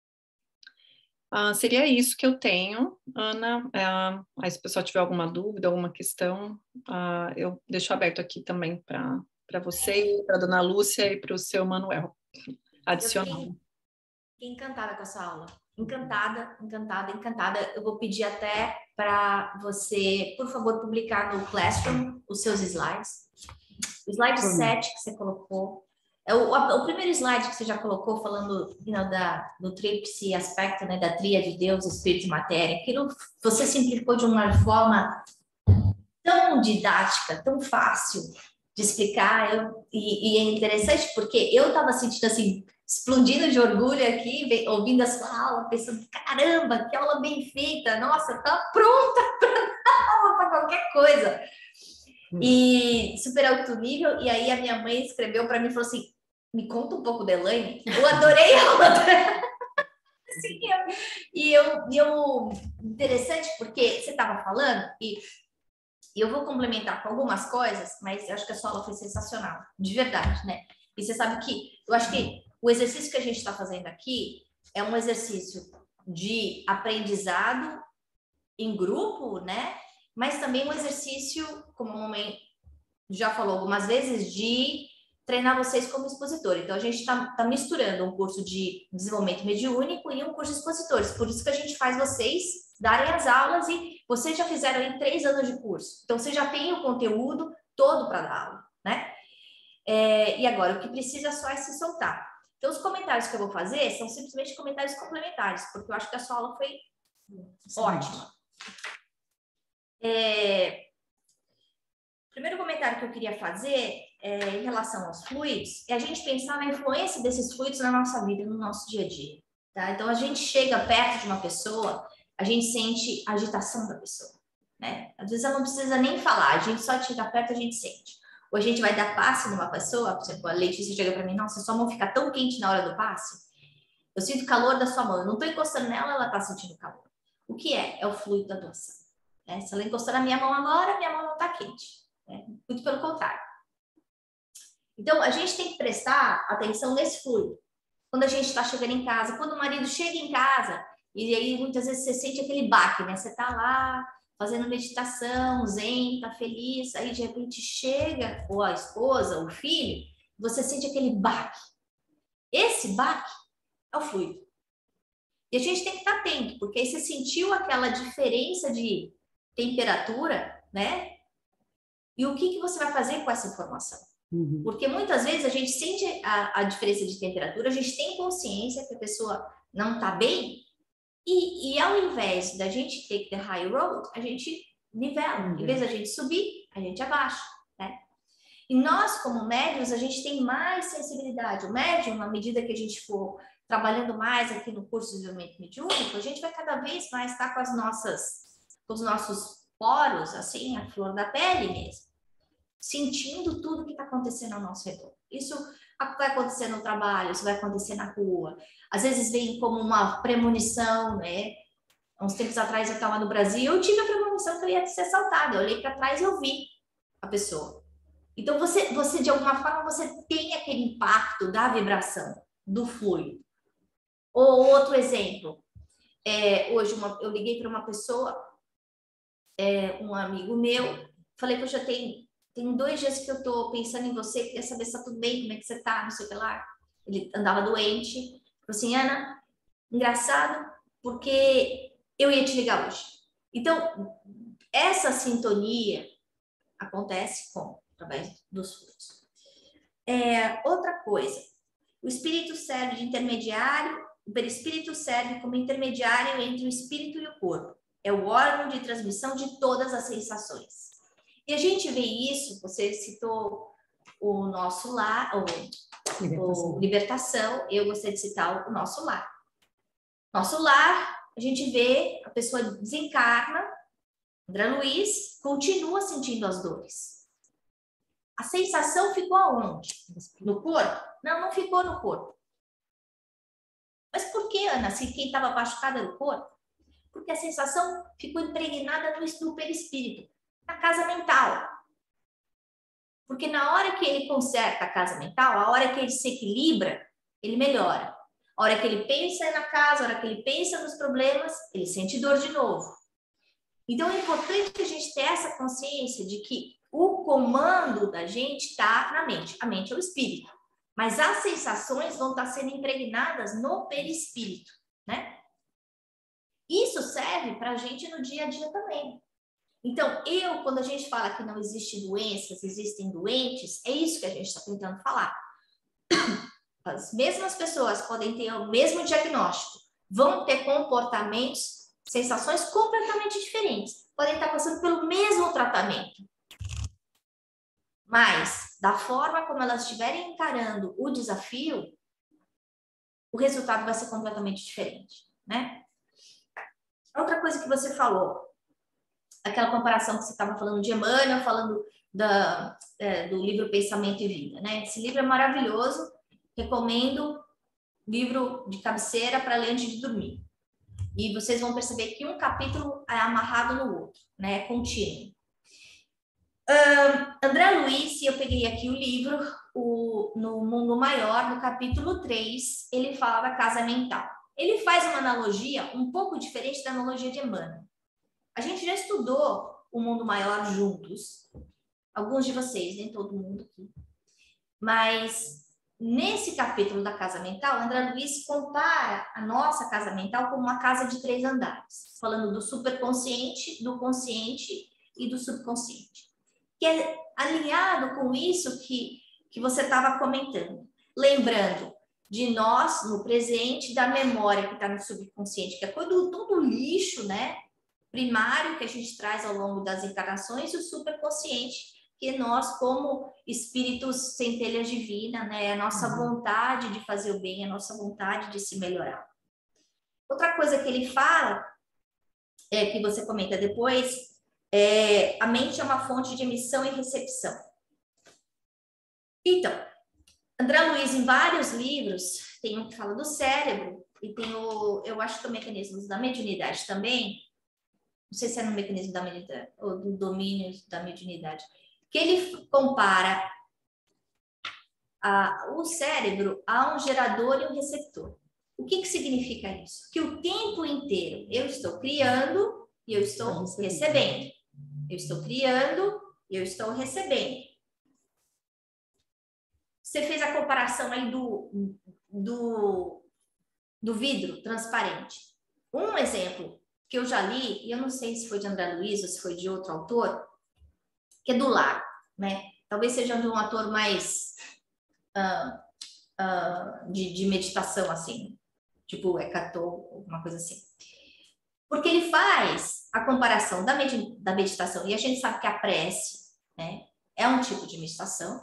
Uh, seria isso que eu tenho, Ana. Uh, aí se o pessoal tiver alguma dúvida, alguma questão, uh, eu deixo aberto aqui também para você, para a dona Lúcia e para o seu Manuel adicionar. Eu fiquei, fiquei encantada com essa aula. Encantada, encantada, encantada. Eu vou pedir até para você, por favor, publicar no Classroom os seus slides. O slide hum. sete que você colocou. É o, o primeiro slide que você já colocou, falando you know, da, do tríplice aspecto, né, da tríade de Deus, Espírito e Matéria, aquilo você simplificou de uma forma tão didática, tão fácil de explicar, eu, e, e é interessante porque eu estava sentindo assim, explodindo de orgulho aqui, bem, ouvindo a sua aula, pensando, caramba, que aula bem feita, nossa, tá pronta para dar aula para qualquer coisa. Hum. E super alto nível, e aí a minha mãe escreveu para mim e falou assim, me conta um pouco da Elaine, eu adorei a aula dela. Assim, eu, e eu, eu, interessante porque você estava falando, e eu vou complementar com algumas coisas, mas eu acho que a sua aula foi sensacional, de verdade, né? E você sabe que, eu acho que o exercício que a gente está fazendo aqui é um exercício de aprendizado em grupo, né? Mas também um exercício, como a mamãe já falou algumas vezes, de treinar vocês como expositor. Então, a gente está tá misturando um curso de desenvolvimento mediúnico e um curso de expositores. Por isso que a gente faz vocês darem as aulas e vocês já fizeram em três anos de curso. Então, você já tem o conteúdo todo para dar aula, né? É, e agora, o que precisa só é se soltar. Então, os comentários que eu vou fazer são simplesmente comentários complementares, porque eu acho que a sua aula foi Sim. ótima. É, o primeiro comentário que eu queria fazer é, em relação aos fluidos é a gente pensar na influência desses fluidos na nossa vida, no nosso dia a dia. Tá? Então, a gente chega perto de uma pessoa, a gente sente a agitação da pessoa. Né? Às vezes, ela não precisa nem falar, a gente só chega perto, a gente sente. Ou a gente vai dar passe numa pessoa, por exemplo, a Letícia chega para mim, nossa, sua mão fica tão quente na hora do passe. Eu sinto o calor da sua mão, eu não estou encostando nela, ela está sentindo calor. O que é? É o fluido da doação. Né? Se ela encostar na minha mão agora, minha mão não está quente. Né? Muito pelo contrário. Então, a gente tem que prestar atenção nesse fluido. Quando a gente está chegando em casa, quando o marido chega em casa, e aí muitas vezes você sente aquele baque, né? Você está lá fazendo meditação, zen, tá feliz, aí de repente chega, ou a esposa, ou o filho, você sente aquele baque. Esse baque é o fluido. E a gente tem que estar atento, porque aí você sentiu aquela diferença de temperatura, né? E o que, que você vai fazer com essa informação? Uhum. Porque muitas vezes a gente sente a, a diferença de temperatura, a gente tem consciência que a pessoa não está bem, e, e ao invés da gente take the high road, a gente nivela. Uhum. Em vez da gente subir, a gente abaixa, né? E nós, como médiums, a gente tem mais sensibilidade. O médium, à medida que a gente for trabalhando mais aqui no curso de desenvolvimento mediúnico, a gente vai cada vez mais estar com as nossas, com os nossos poros, assim, a flor da pele mesmo, sentindo tudo que está acontecendo ao nosso redor. Isso vai acontecer no trabalho, isso vai acontecer na rua. Às vezes vem como uma premonição, né? Há uns tempos atrás eu estava no Brasil, eu tive a premonição que eu ia ser assaltada. Eu olhei para trás e eu vi a pessoa. Então, você, você, de alguma forma, você tem aquele impacto da vibração, do fluido. Ou outro exemplo, é, hoje uma, eu liguei para uma pessoa, é, um amigo meu, falei que eu já tenho, tem dois dias que eu estou pensando em você, queria saber se está tudo bem, como é que você está, não sei o que lá. Ele andava doente, falou assim, Ana, engraçado, porque eu ia te ligar hoje. Então, essa sintonia acontece como? Através dos frutos. É, outra coisa, o espírito serve de intermediário, o perispírito serve como intermediário entre o espírito e o corpo. É o órgão de transmissão de todas as sensações. E a gente vê isso, você citou o nosso lar, o libertação. o libertação, eu gostaria de citar o nosso lar. Nosso lar, a gente vê, a pessoa desencarna, André Luiz continua sentindo as dores. A sensação ficou aonde? No corpo? Não, não ficou no corpo. Mas por que, Ana? Se quem estava machucado era o corpo? Porque a sensação ficou impregnada no perispírito, na casa mental. Porque na hora que ele conserta a casa mental, a hora que ele se equilibra, ele melhora. A hora que ele pensa na casa, a hora que ele pensa nos problemas, ele sente dor de novo. Então é importante a gente ter essa consciência de que o comando da gente está na mente. A mente é o espírito. Mas as sensações vão estar sendo impregnadas no perispírito, né? Isso serve para a gente no dia a dia também. Então, eu, quando a gente fala que não existe doenças, existem doentes, é isso que a gente está tentando falar. As mesmas pessoas podem ter o mesmo diagnóstico, vão ter comportamentos, sensações completamente diferentes, podem estar passando pelo mesmo tratamento. Mas, da forma como elas estiverem encarando o desafio, o resultado vai ser completamente diferente, né? Outra coisa que você falou, aquela comparação que você estava falando de Emmanuel, falando da, é, do livro Pensamento e Vida, né? Esse livro é maravilhoso, recomendo, livro de cabeceira para ler antes de dormir. E vocês vão perceber que um capítulo é amarrado no outro, né? É contínuo. Um, André Luiz, eu peguei aqui o livro, o, no Mundo Maior, no capítulo três, ele fala da casa mental. Ele faz uma analogia um pouco diferente da analogia de Emmanuel. A gente já estudou o Mundo Maior juntos, alguns de vocês, nem todo mundo aqui. Mas nesse capítulo da casa mental, André Luiz compara a nossa casa mental como uma casa de três andares, falando do superconsciente, do consciente e do subconsciente. Que é alinhado com isso que, que você estava comentando. Lembrando de nós, no presente, da memória que está no subconsciente, que é todo, todo lixo, né? Primário que a gente traz ao longo das encarnações, e o superconsciente, que nós, como espíritos centelhas divina, né? A nossa uhum. vontade de fazer o bem, a nossa vontade de se melhorar. Outra coisa que ele fala, é, que você comenta depois, é, a mente é uma fonte de emissão e recepção. Então, André Luiz, em vários livros, tem um que fala do cérebro, e tem o, eu acho que o mecanismo da mediunidade também, não sei se é no mecanismo da mediunidade, ou do domínio da mediunidade, que ele compara a, o cérebro a um gerador e um receptor. O que, que significa isso? Que o tempo inteiro eu estou criando e eu estou recebendo. Eu estou criando e eu estou recebendo. Você fez a comparação aí do, do, do vidro transparente. Um exemplo que eu já li, e eu não sei se foi de André Luiz ou se foi de outro autor, que é do lago, né? Talvez seja de um autor mais uh, uh, de, de meditação, assim, tipo Eckhart Tolle, alguma coisa assim. Porque ele faz a comparação da, med da meditação, e a gente sabe que a prece, né, é um tipo de meditação,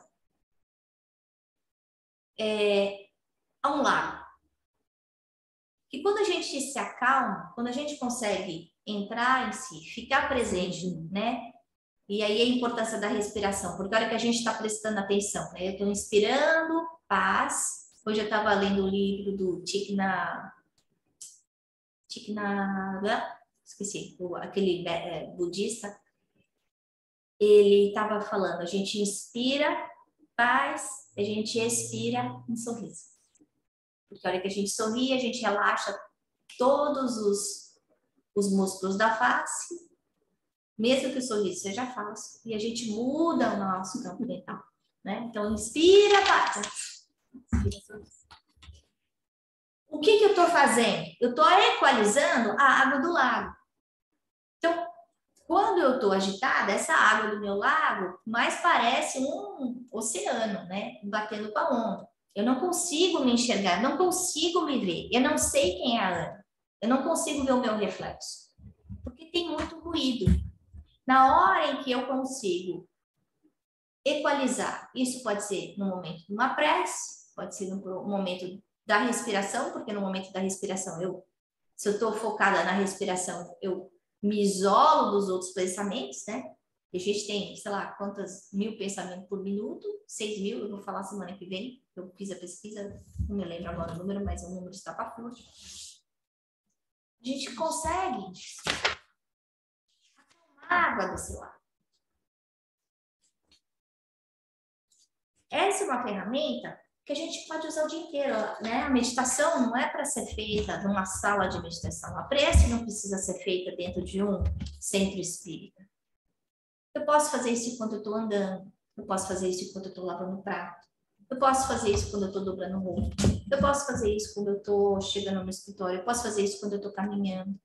é, a um lago. E quando a gente se acalma, quando a gente consegue entrar em si, ficar presente, né? E aí a importância da respiração, porque a hora que a gente está prestando atenção, né? Eu estou inspirando paz. Hoje eu estava lendo o livro do Thich Nhat Thich Nhat, esqueci, aquele é, budista. Ele estava falando, a gente inspira paz, a gente expira um sorriso. Porque a hora que a gente sorri, a gente relaxa todos os, os músculos da face, mesmo que o sorriso seja falso, e a gente muda o nosso campo mental, né? Então, inspira, paz. Inspira, sorriso. O que que eu estou fazendo? Eu estou equalizando a água do lago. Então, quando eu estou agitada, essa água do meu lago mais parece um oceano, né? Batendo com a onda. Eu não consigo me enxergar, não consigo me ver. Eu não sei quem é a Ana. Eu não consigo ver o meu reflexo. Porque tem muito ruído. Na hora em que eu consigo equalizar, isso pode ser no momento de uma prece, pode ser no momento da respiração, porque no momento da respiração, eu, se eu estou focada na respiração, eu me isolo dos outros pensamentos, né? A gente tem, sei lá, quantas mil pensamentos por minuto, seis mil, eu vou falar semana que vem, eu fiz a pesquisa, não me lembro agora o número, mas o número está para fora. A gente consegue acalmar a água do seu lado. Essa é uma ferramenta que a gente pode usar o dia inteiro, né? A meditação não é para ser feita numa sala de meditação. A prece não precisa ser feita dentro de um centro espírita. Eu posso fazer isso enquanto eu estou andando. Eu posso fazer isso enquanto eu estou lavando o prato. Eu posso fazer isso quando eu estou dobrando roupa. Eu posso fazer isso quando eu estou chegando no escritório. Eu posso fazer isso quando eu estou caminhando.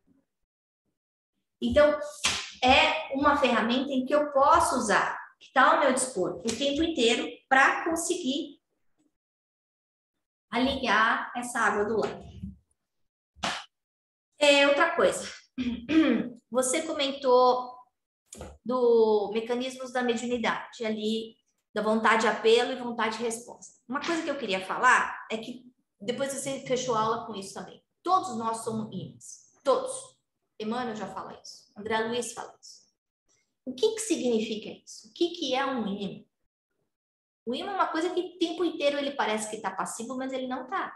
Então, é uma ferramenta em que eu posso usar, que está ao meu dispor o tempo inteiro para conseguir alinhar essa água do lago. É, outra coisa. Você comentou do mecanismos da mediunidade ali, da vontade de apelo e vontade de resposta. Uma coisa que eu queria falar é que depois você fechou a aula com isso também. Todos nós somos ímãs. Todos. Emmanuel já fala isso. André Luiz fala isso. O que que significa isso? O que que é um ímã? O ímã é uma coisa que o tempo inteiro ele parece que está passivo, mas ele não está.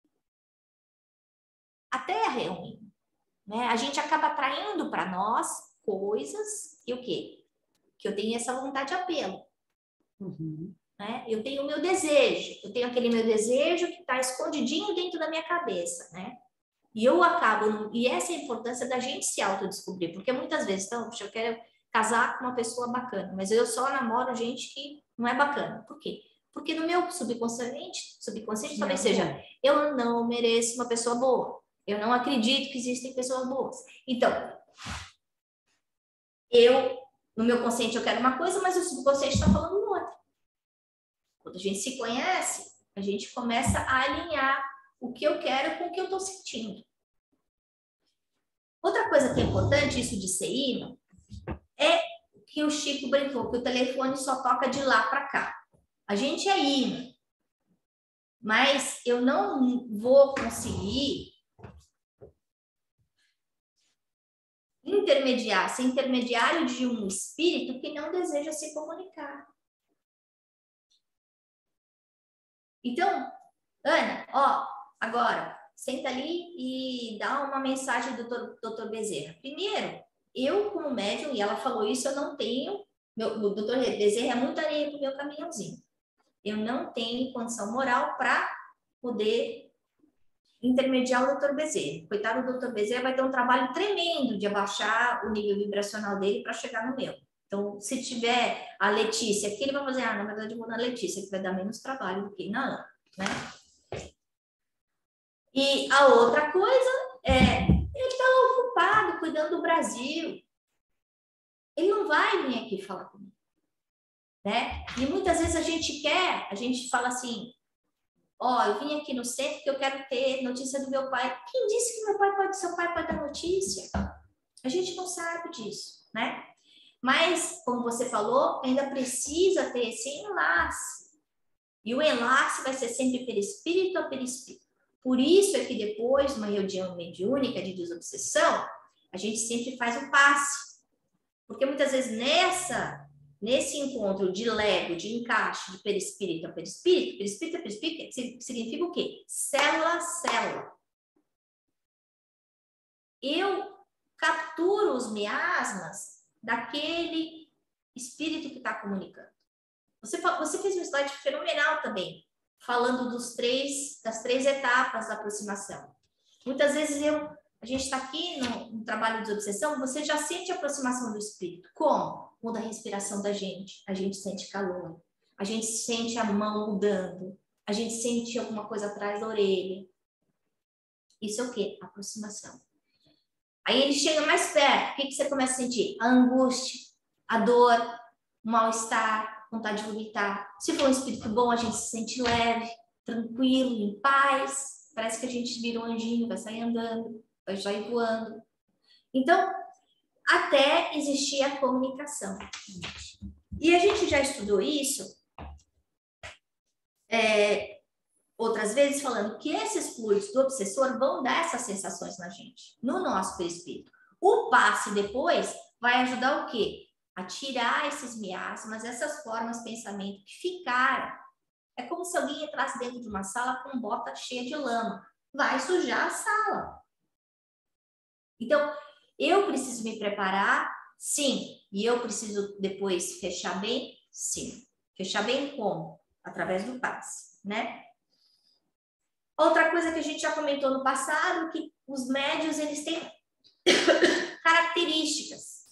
A Terra é um ímã, né? A gente acaba atraindo para nós coisas e o quê? Que eu tenho essa vontade de apelo. Uhum. Né? Eu tenho o meu desejo. Eu tenho aquele meu desejo que está escondidinho dentro da minha cabeça, né? E eu acabo... E essa é a importância da gente se autodescobrir. Porque muitas vezes, então, eu quero casar com uma pessoa bacana, mas eu só namoro gente que não é bacana. Por quê? Porque no meu subconsciente, subconsciente talvez seja, eu não mereço uma pessoa boa. Eu não acredito que existem pessoas boas. Então, eu, no meu consciente eu quero uma coisa, mas o subconsciente está falando outra. Quando a gente se conhece, a gente começa a alinhar o que eu quero com o que eu estou sentindo. Outra coisa que é importante, isso de ser ímã, é que o Chico brincou, que o telefone só toca de lá para cá. A gente é ímã, mas eu não vou conseguir intermediar, ser intermediário de um espírito que não deseja se comunicar. Então, Ana, ó, agora, senta ali e dá uma mensagem do doutor Bezerra. Primeiro, eu como médium, e ela falou isso, eu não tenho, meu, o doutor Bezerra é muito areia para o meu caminhãozinho. Eu não tenho condição moral para poder intermediar o doutor Bezerra. Coitado do doutor Bezerra vai ter um trabalho tremendo de abaixar o nível vibracional dele para chegar no meu. Então, se tiver a Letícia aqui, ele vai fazer, ah, na verdade eu vou na Letícia, que vai dar menos trabalho do que na Ana, né? E a outra coisa é, ele está lá ocupado, cuidando do Brasil. Ele não vai vir aqui falar comigo, né? E muitas vezes a gente quer, a gente fala assim, ó, oh, eu vim aqui no centro porque eu quero ter notícia do meu pai. Quem disse que meu pai pode, seu pai pode dar notícia? A gente não sabe disso, né? Mas, como você falou, ainda precisa ter esse enlace. E o enlace vai ser sempre perispírito a perispírito. Por isso é que depois de uma reunião mediúnica de desobsessão, a gente sempre faz um passe. Porque muitas vezes nessa, nesse encontro de lego, de encaixe, de perispírito a perispírito, perispírito a perispírito, significa o quê? Célula a célula. Eu capturo os miasmas daquele espírito que está comunicando. Você, você fez um slide fenomenal também, falando dos três, das três etapas da aproximação. Muitas vezes eu, a gente está aqui no, no trabalho de obsessão, você já sente a aproximação do espírito. Como? Muda a respiração da gente, a gente sente calor, a gente sente a mão mudando, a gente sente alguma coisa atrás da orelha. Isso é o quê? Aproximação. Aí ele chega mais perto, o que, que você começa a sentir? A angústia, a dor, o mal-estar, vontade de vomitar. Se for um espírito bom, a gente se sente leve, tranquilo, em paz. Parece que a gente vira um anjinho, vai sair andando, vai sair voando. Então, até existir a comunicação. E a gente já estudou isso é, outras vezes, falando que esses fluidos do obsessor vão dar essas sensações na gente, no nosso perispírito. O passe depois vai ajudar o quê? A tirar esses miasmas, essas formas de pensamento que ficaram. É como se alguém entrasse dentro de uma sala com bota cheia de lama. Vai sujar a sala. Então, eu preciso me preparar, sim. E eu preciso depois fechar bem, sim. Fechar bem como? Através do passe, né? Outra coisa que a gente já comentou no passado, que os médiuns, eles têm características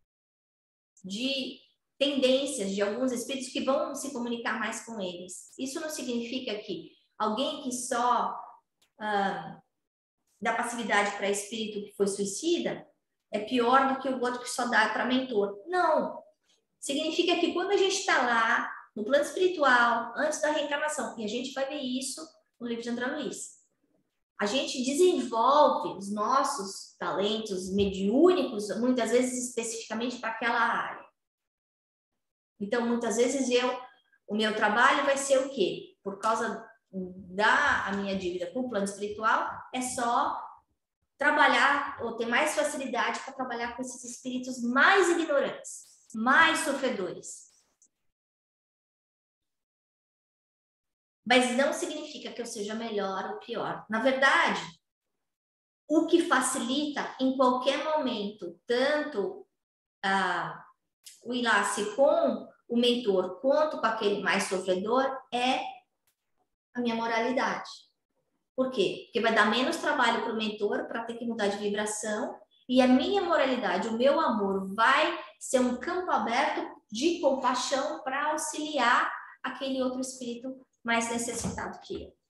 de tendências de alguns espíritos que vão se comunicar mais com eles. Isso não significa que alguém que só ah, dá passividade para espírito que foi suicida é pior do que o outro que só dá para mentor. Não. Significa que quando a gente está lá, no plano espiritual, antes da reencarnação, e a gente vai ver isso no livro de André Luiz, a gente desenvolve os nossos talentos mediúnicos, muitas vezes especificamente para aquela área. Então, muitas vezes eu, o meu trabalho vai ser o quê? Por causa da a minha dívida com o plano espiritual, é só trabalhar ou ter mais facilidade para trabalhar com esses espíritos mais ignorantes, mais sofredores. Mas não significa que eu seja melhor ou pior. Na verdade, o que facilita em qualquer momento, tanto ah, o enlace com o mentor quanto com aquele mais sofredor, é a minha moralidade. Por quê? Porque vai dar menos trabalho para o mentor para ter que mudar de vibração, e a minha moralidade, o meu amor, vai ser um campo aberto de compaixão para auxiliar aquele outro espírito mais necessitado que eu.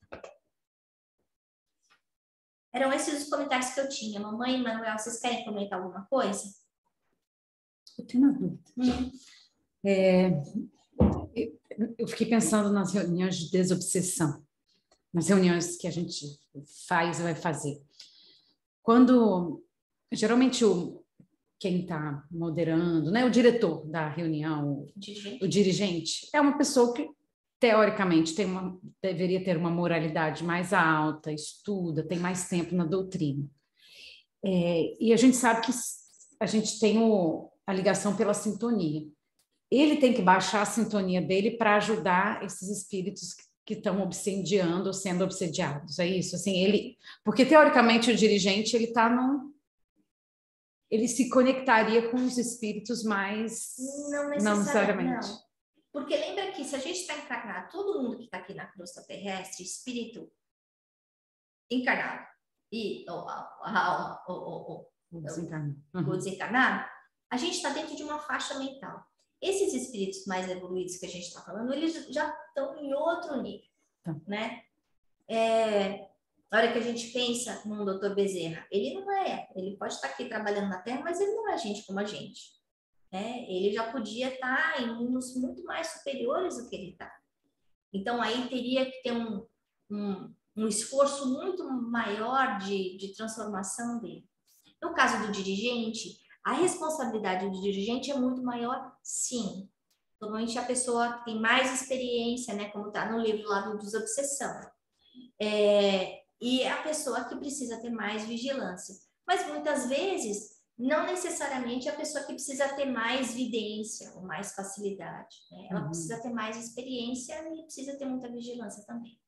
Eram esses os comentários que eu tinha. Mamãe e Manuel, vocês querem comentar alguma coisa? Eu tenho uma dúvida. Hum. É, eu fiquei pensando nas reuniões de desobsessão, nas reuniões que a gente faz e vai fazer. Quando, geralmente, o, quem está moderando, né, o diretor da reunião, o dirigente. o dirigente, é uma pessoa que, teoricamente, tem uma, deveria ter uma moralidade mais alta, estuda, tem mais tempo na doutrina. É, e a gente sabe que a gente tem o, a ligação pela sintonia. Ele tem que baixar a sintonia dele para ajudar esses espíritos que estão obsediando ou sendo obsediados. É isso? Assim, ele, porque, teoricamente, o dirigente ele está num... ele se conectaria com os espíritos mais... Não necessariamente. Não necessariamente. Não. Porque lembra que se a gente está encarnado, todo mundo que está aqui na crosta terrestre, espírito encarnado e o, o, o, o, o desencarnado, uhum. o desencarnado, a gente está dentro de uma faixa mental. Esses espíritos mais evoluídos que a gente está falando, eles já estão em outro nível, tá. né? É, na hora que a gente pensa num doutor Bezerra, ele não é, ele pode estar aqui trabalhando na Terra, mas ele não é gente como a gente, né? Ele já podia estar em mundos muito mais superiores do que ele está. Então, aí teria que ter um, um, um esforço muito maior de, de transformação dele. No caso do dirigente, a responsabilidade do dirigente é muito maior, sim. Normalmente a pessoa tem mais experiência, né? Como está no livro lá do Desobsessão. É, e é a pessoa que precisa ter mais vigilância. Mas muitas vezes, não necessariamente a pessoa que precisa ter mais vidência ou mais facilidade, né? Ela uhum. precisa ter mais experiência e precisa ter muita vigilância também.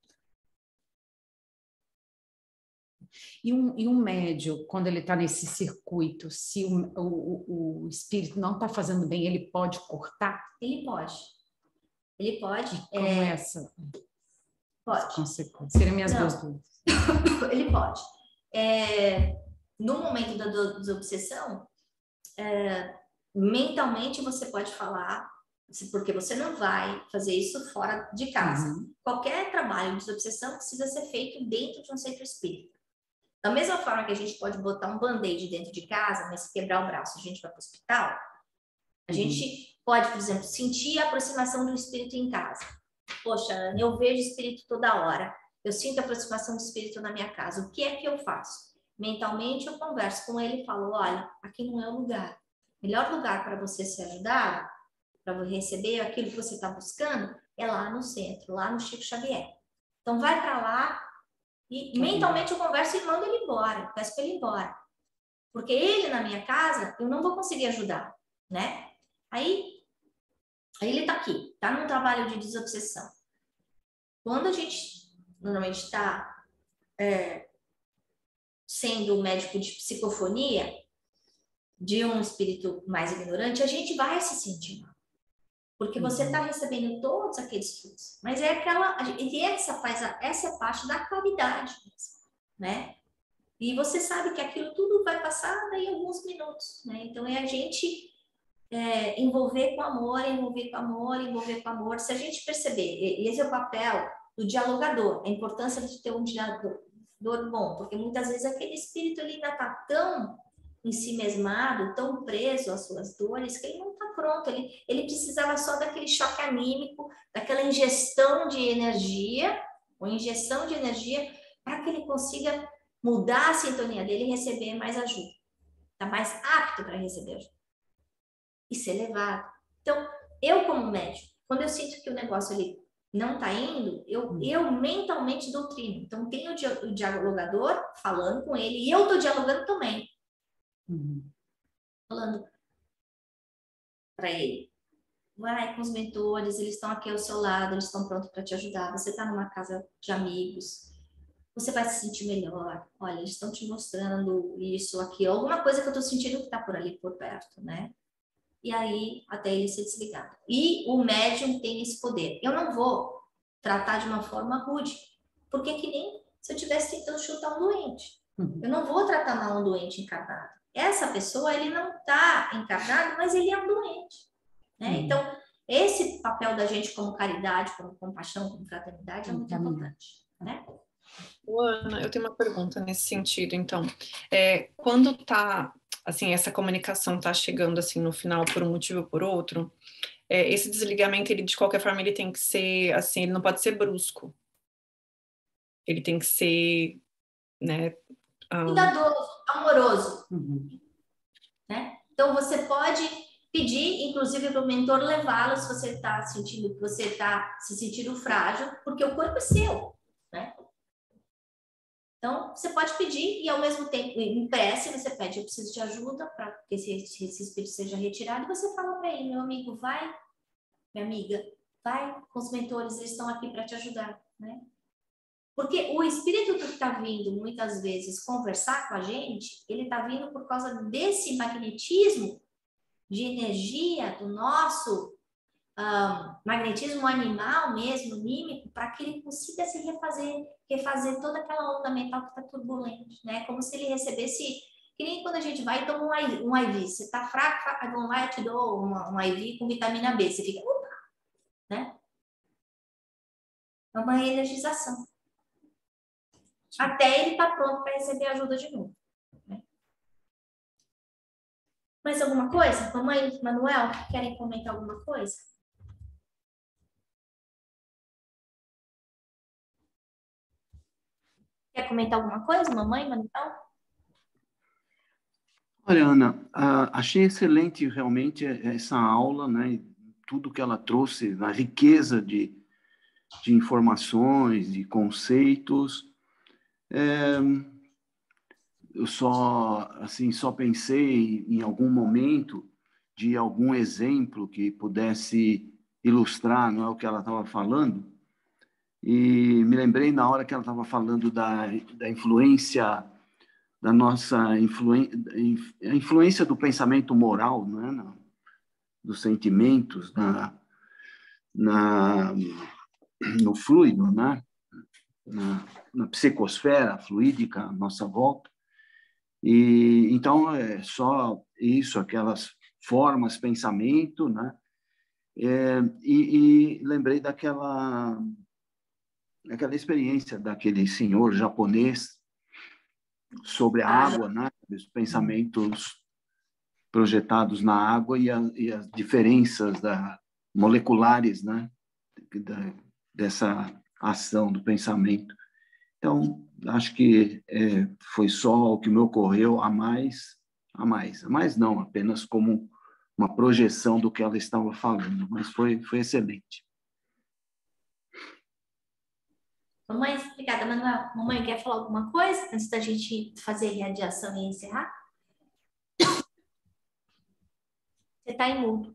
E um, e um médium, quando ele está nesse circuito, se o, o, o espírito não está fazendo bem, ele pode cortar? Ele pode. Ele pode. E como é essa? Pode. Consequência. Seriam minhas não. duas dúvidas. Ele pode. É, no momento da desobsessão, é, mentalmente você pode falar, porque você não vai fazer isso fora de casa. Uhum. Qualquer trabalho de desobsessão precisa ser feito dentro de um centro espírita. Da mesma forma que a gente pode botar um band-aid dentro de casa, mas se quebrar o braço a gente vai para o hospital, a uhum. gente pode, por exemplo, sentir a aproximação do espírito em casa. Poxa, eu vejo espírito toda hora. Eu sinto a aproximação do espírito na minha casa. O que é que eu faço? Mentalmente eu converso com ele e falo, olha, aqui não é o lugar. O melhor lugar para você se ajudar, para receber aquilo que você está buscando, é lá no centro, lá no Chico Xavier. Então vai para lá e mentalmente eu converso e mando ele embora, peço para ele ir embora. Porque ele na minha casa, eu não vou conseguir ajudar, né? Aí, aí ele está aqui, está num trabalho de desobsessão. Quando a gente normalmente está é, sendo médico de psicofonia de um espírito mais ignorante, a gente vai se sentir mal. Porque você está recebendo todos aqueles frutos. Mas é aquela... E essa, faz a, essa é parte da caridade, né? E você sabe que aquilo tudo vai passar em alguns minutos, né? Então, é a gente é, envolver com amor, envolver com amor, envolver com amor. Se a gente perceber, e esse é o papel do dialogador, a importância de ter um dialogador bom, porque muitas vezes aquele espírito ele ainda está tão em si mesmado, tão preso às suas dores, que ele não está pronto, ele, ele precisava só daquele choque anímico, daquela ingestão de energia, ou injeção de energia, para que ele consiga mudar a sintonia dele e receber mais ajuda. Está mais apto para receber ajuda. E ser levado. Então, eu como médico, quando eu sinto que o negócio ali não está indo, eu, eu mentalmente doutrino. Então, tem o, di o dialogador falando com ele, e eu estou dialogando também. Uhum. Falando para ele, vai com os mentores, eles estão aqui ao seu lado, eles estão prontos para te ajudar. Você está numa casa de amigos, você vai se sentir melhor. Olha, eles estão te mostrando isso, aqui, alguma coisa que eu estou sentindo que está por ali, por perto, né? E aí, até ele ser desligado. E o médium tem esse poder. Eu não vou tratar de uma forma rude, porque é que nem se eu estivesse tentando chutar um doente. Uhum. Eu não vou tratar mal um doente encarnado. Essa pessoa, ele não está encarnado, mas ele é um doente, né? Uhum. Então, esse papel da gente como caridade, como compaixão, como fraternidade é muito uhum. importante, né? Ana, eu tenho uma pergunta nesse sentido, então. É, quando tá, assim, essa comunicação tá chegando, assim, no final por um motivo ou por outro, é, esse desligamento, ele, de qualquer forma, ele tem que ser, assim, ele não pode ser brusco. Ele tem que ser, né... Um... cuidadoso, amoroso. Uhum. Né? Então, você pode pedir, inclusive, para o mentor levá-lo se você está sentindo que você está se sentindo frágil, porque o corpo é seu, né? Então, você pode pedir e, ao mesmo tempo, em prece, você pede, eu preciso de ajuda para que esse, esse espírito seja retirado, e você fala para ele, meu amigo, vai, minha amiga, vai com os mentores, eles estão aqui para te ajudar, né? Porque o espírito que está vindo, muitas vezes, conversar com a gente, ele está vindo por causa desse magnetismo de energia do nosso um, magnetismo animal mesmo, mímico, para que ele consiga se refazer, refazer toda aquela onda mental que está turbulente, né? Como se ele recebesse, que nem quando a gente vai e toma um I V, você está fraco, vamos lá, eu te dou uma, um I V com vitamina B, você fica, opa, né? É uma energização. até ele estar pronto para receber ajuda de novo. Né? Mais alguma coisa? Mamãe, Manuel, querem comentar alguma coisa? Quer comentar alguma coisa, mamãe, Manuel? Olha, Ana, achei excelente realmente essa aula, né? Tudo que ela trouxe, a riqueza de, de informações, de conceitos. É, eu só, assim, só pensei em algum momento de algum exemplo que pudesse ilustrar, não é, o que ela estava falando. E me lembrei na hora que ela estava falando da, da influência, da nossa influência, a influência do pensamento moral, né? Dos sentimentos, na, na, no fluido, né? na, na psicosfera fluídica à nossa volta. E então é só isso, aquelas formas, pensamento, né? É, e, e lembrei daquela aquela experiência daquele senhor japonês sobre a água, né? Os pensamentos projetados na água e, a, e as diferenças da, moleculares, né? Da, dessa ação do pensamento. Então, acho que é, foi só o que me ocorreu a mais, a mais, a mais não, apenas como uma projeção do que ela estava falando, mas foi, foi excelente. Mamãe, obrigada, Manuel. Mamãe, quer falar alguma coisa antes da gente fazer a radiação e encerrar? Você está em mudo.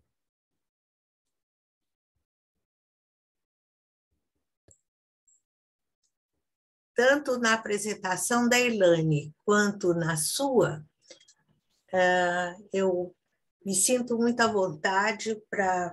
Tanto na apresentação da Elaine quanto na sua, uh, eu me sinto muito à vontade para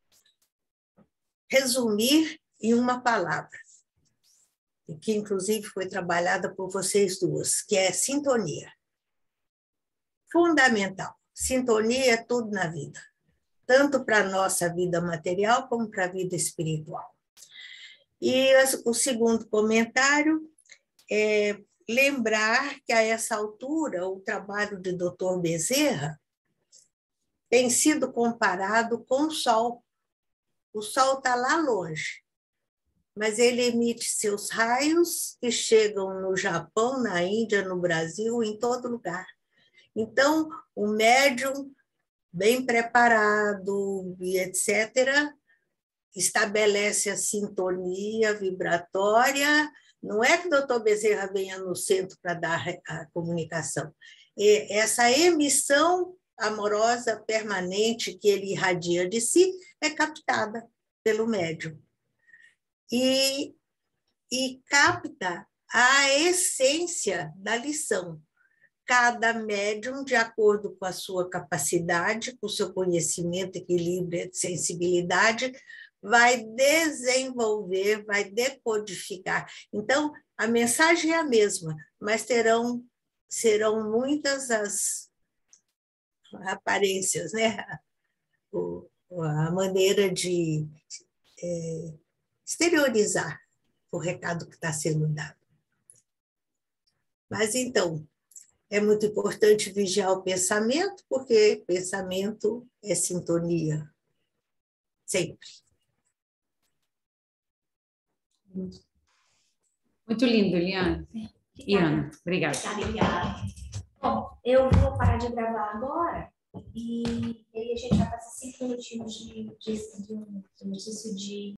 resumir em uma palavra, que inclusive foi trabalhada por vocês duas, que é sintonia. Fundamental. Sintonia é tudo na vida, tanto para a nossa vida material como para a vida espiritual. E o segundo comentário é lembrar que, a essa altura, o trabalho de doutor Bezerra tem sido comparado com o Sol. O Sol está lá longe, mas ele emite seus raios que chegam no Japão, na Índia, no Brasil, em todo lugar. Então, o médium, bem preparado, e etcétera, estabelece a sintonia vibratória. Não é que o doutor Bezerra venha no centro para dar a comunicação. E essa emissão amorosa permanente que ele irradia de si é captada pelo médium. E, e capta a essência da lição. Cada médium, de acordo com a sua capacidade, com o seu conhecimento, equilíbrio e sensibilidade, vai desenvolver, vai decodificar. Então, a mensagem é a mesma, mas terão, serão muitas as aparências, né? O, a maneira de é, exteriorizar o recado que está sendo dado. Mas, então, é muito importante vigiar o pensamento, porque pensamento é sintonia, sempre. Muito lindo, Eliane. E Ana, obrigada. Obrigada. Bom, eu vou parar de gravar agora e aí a gente vai passar cinco minutinhos de, de, de um exercício de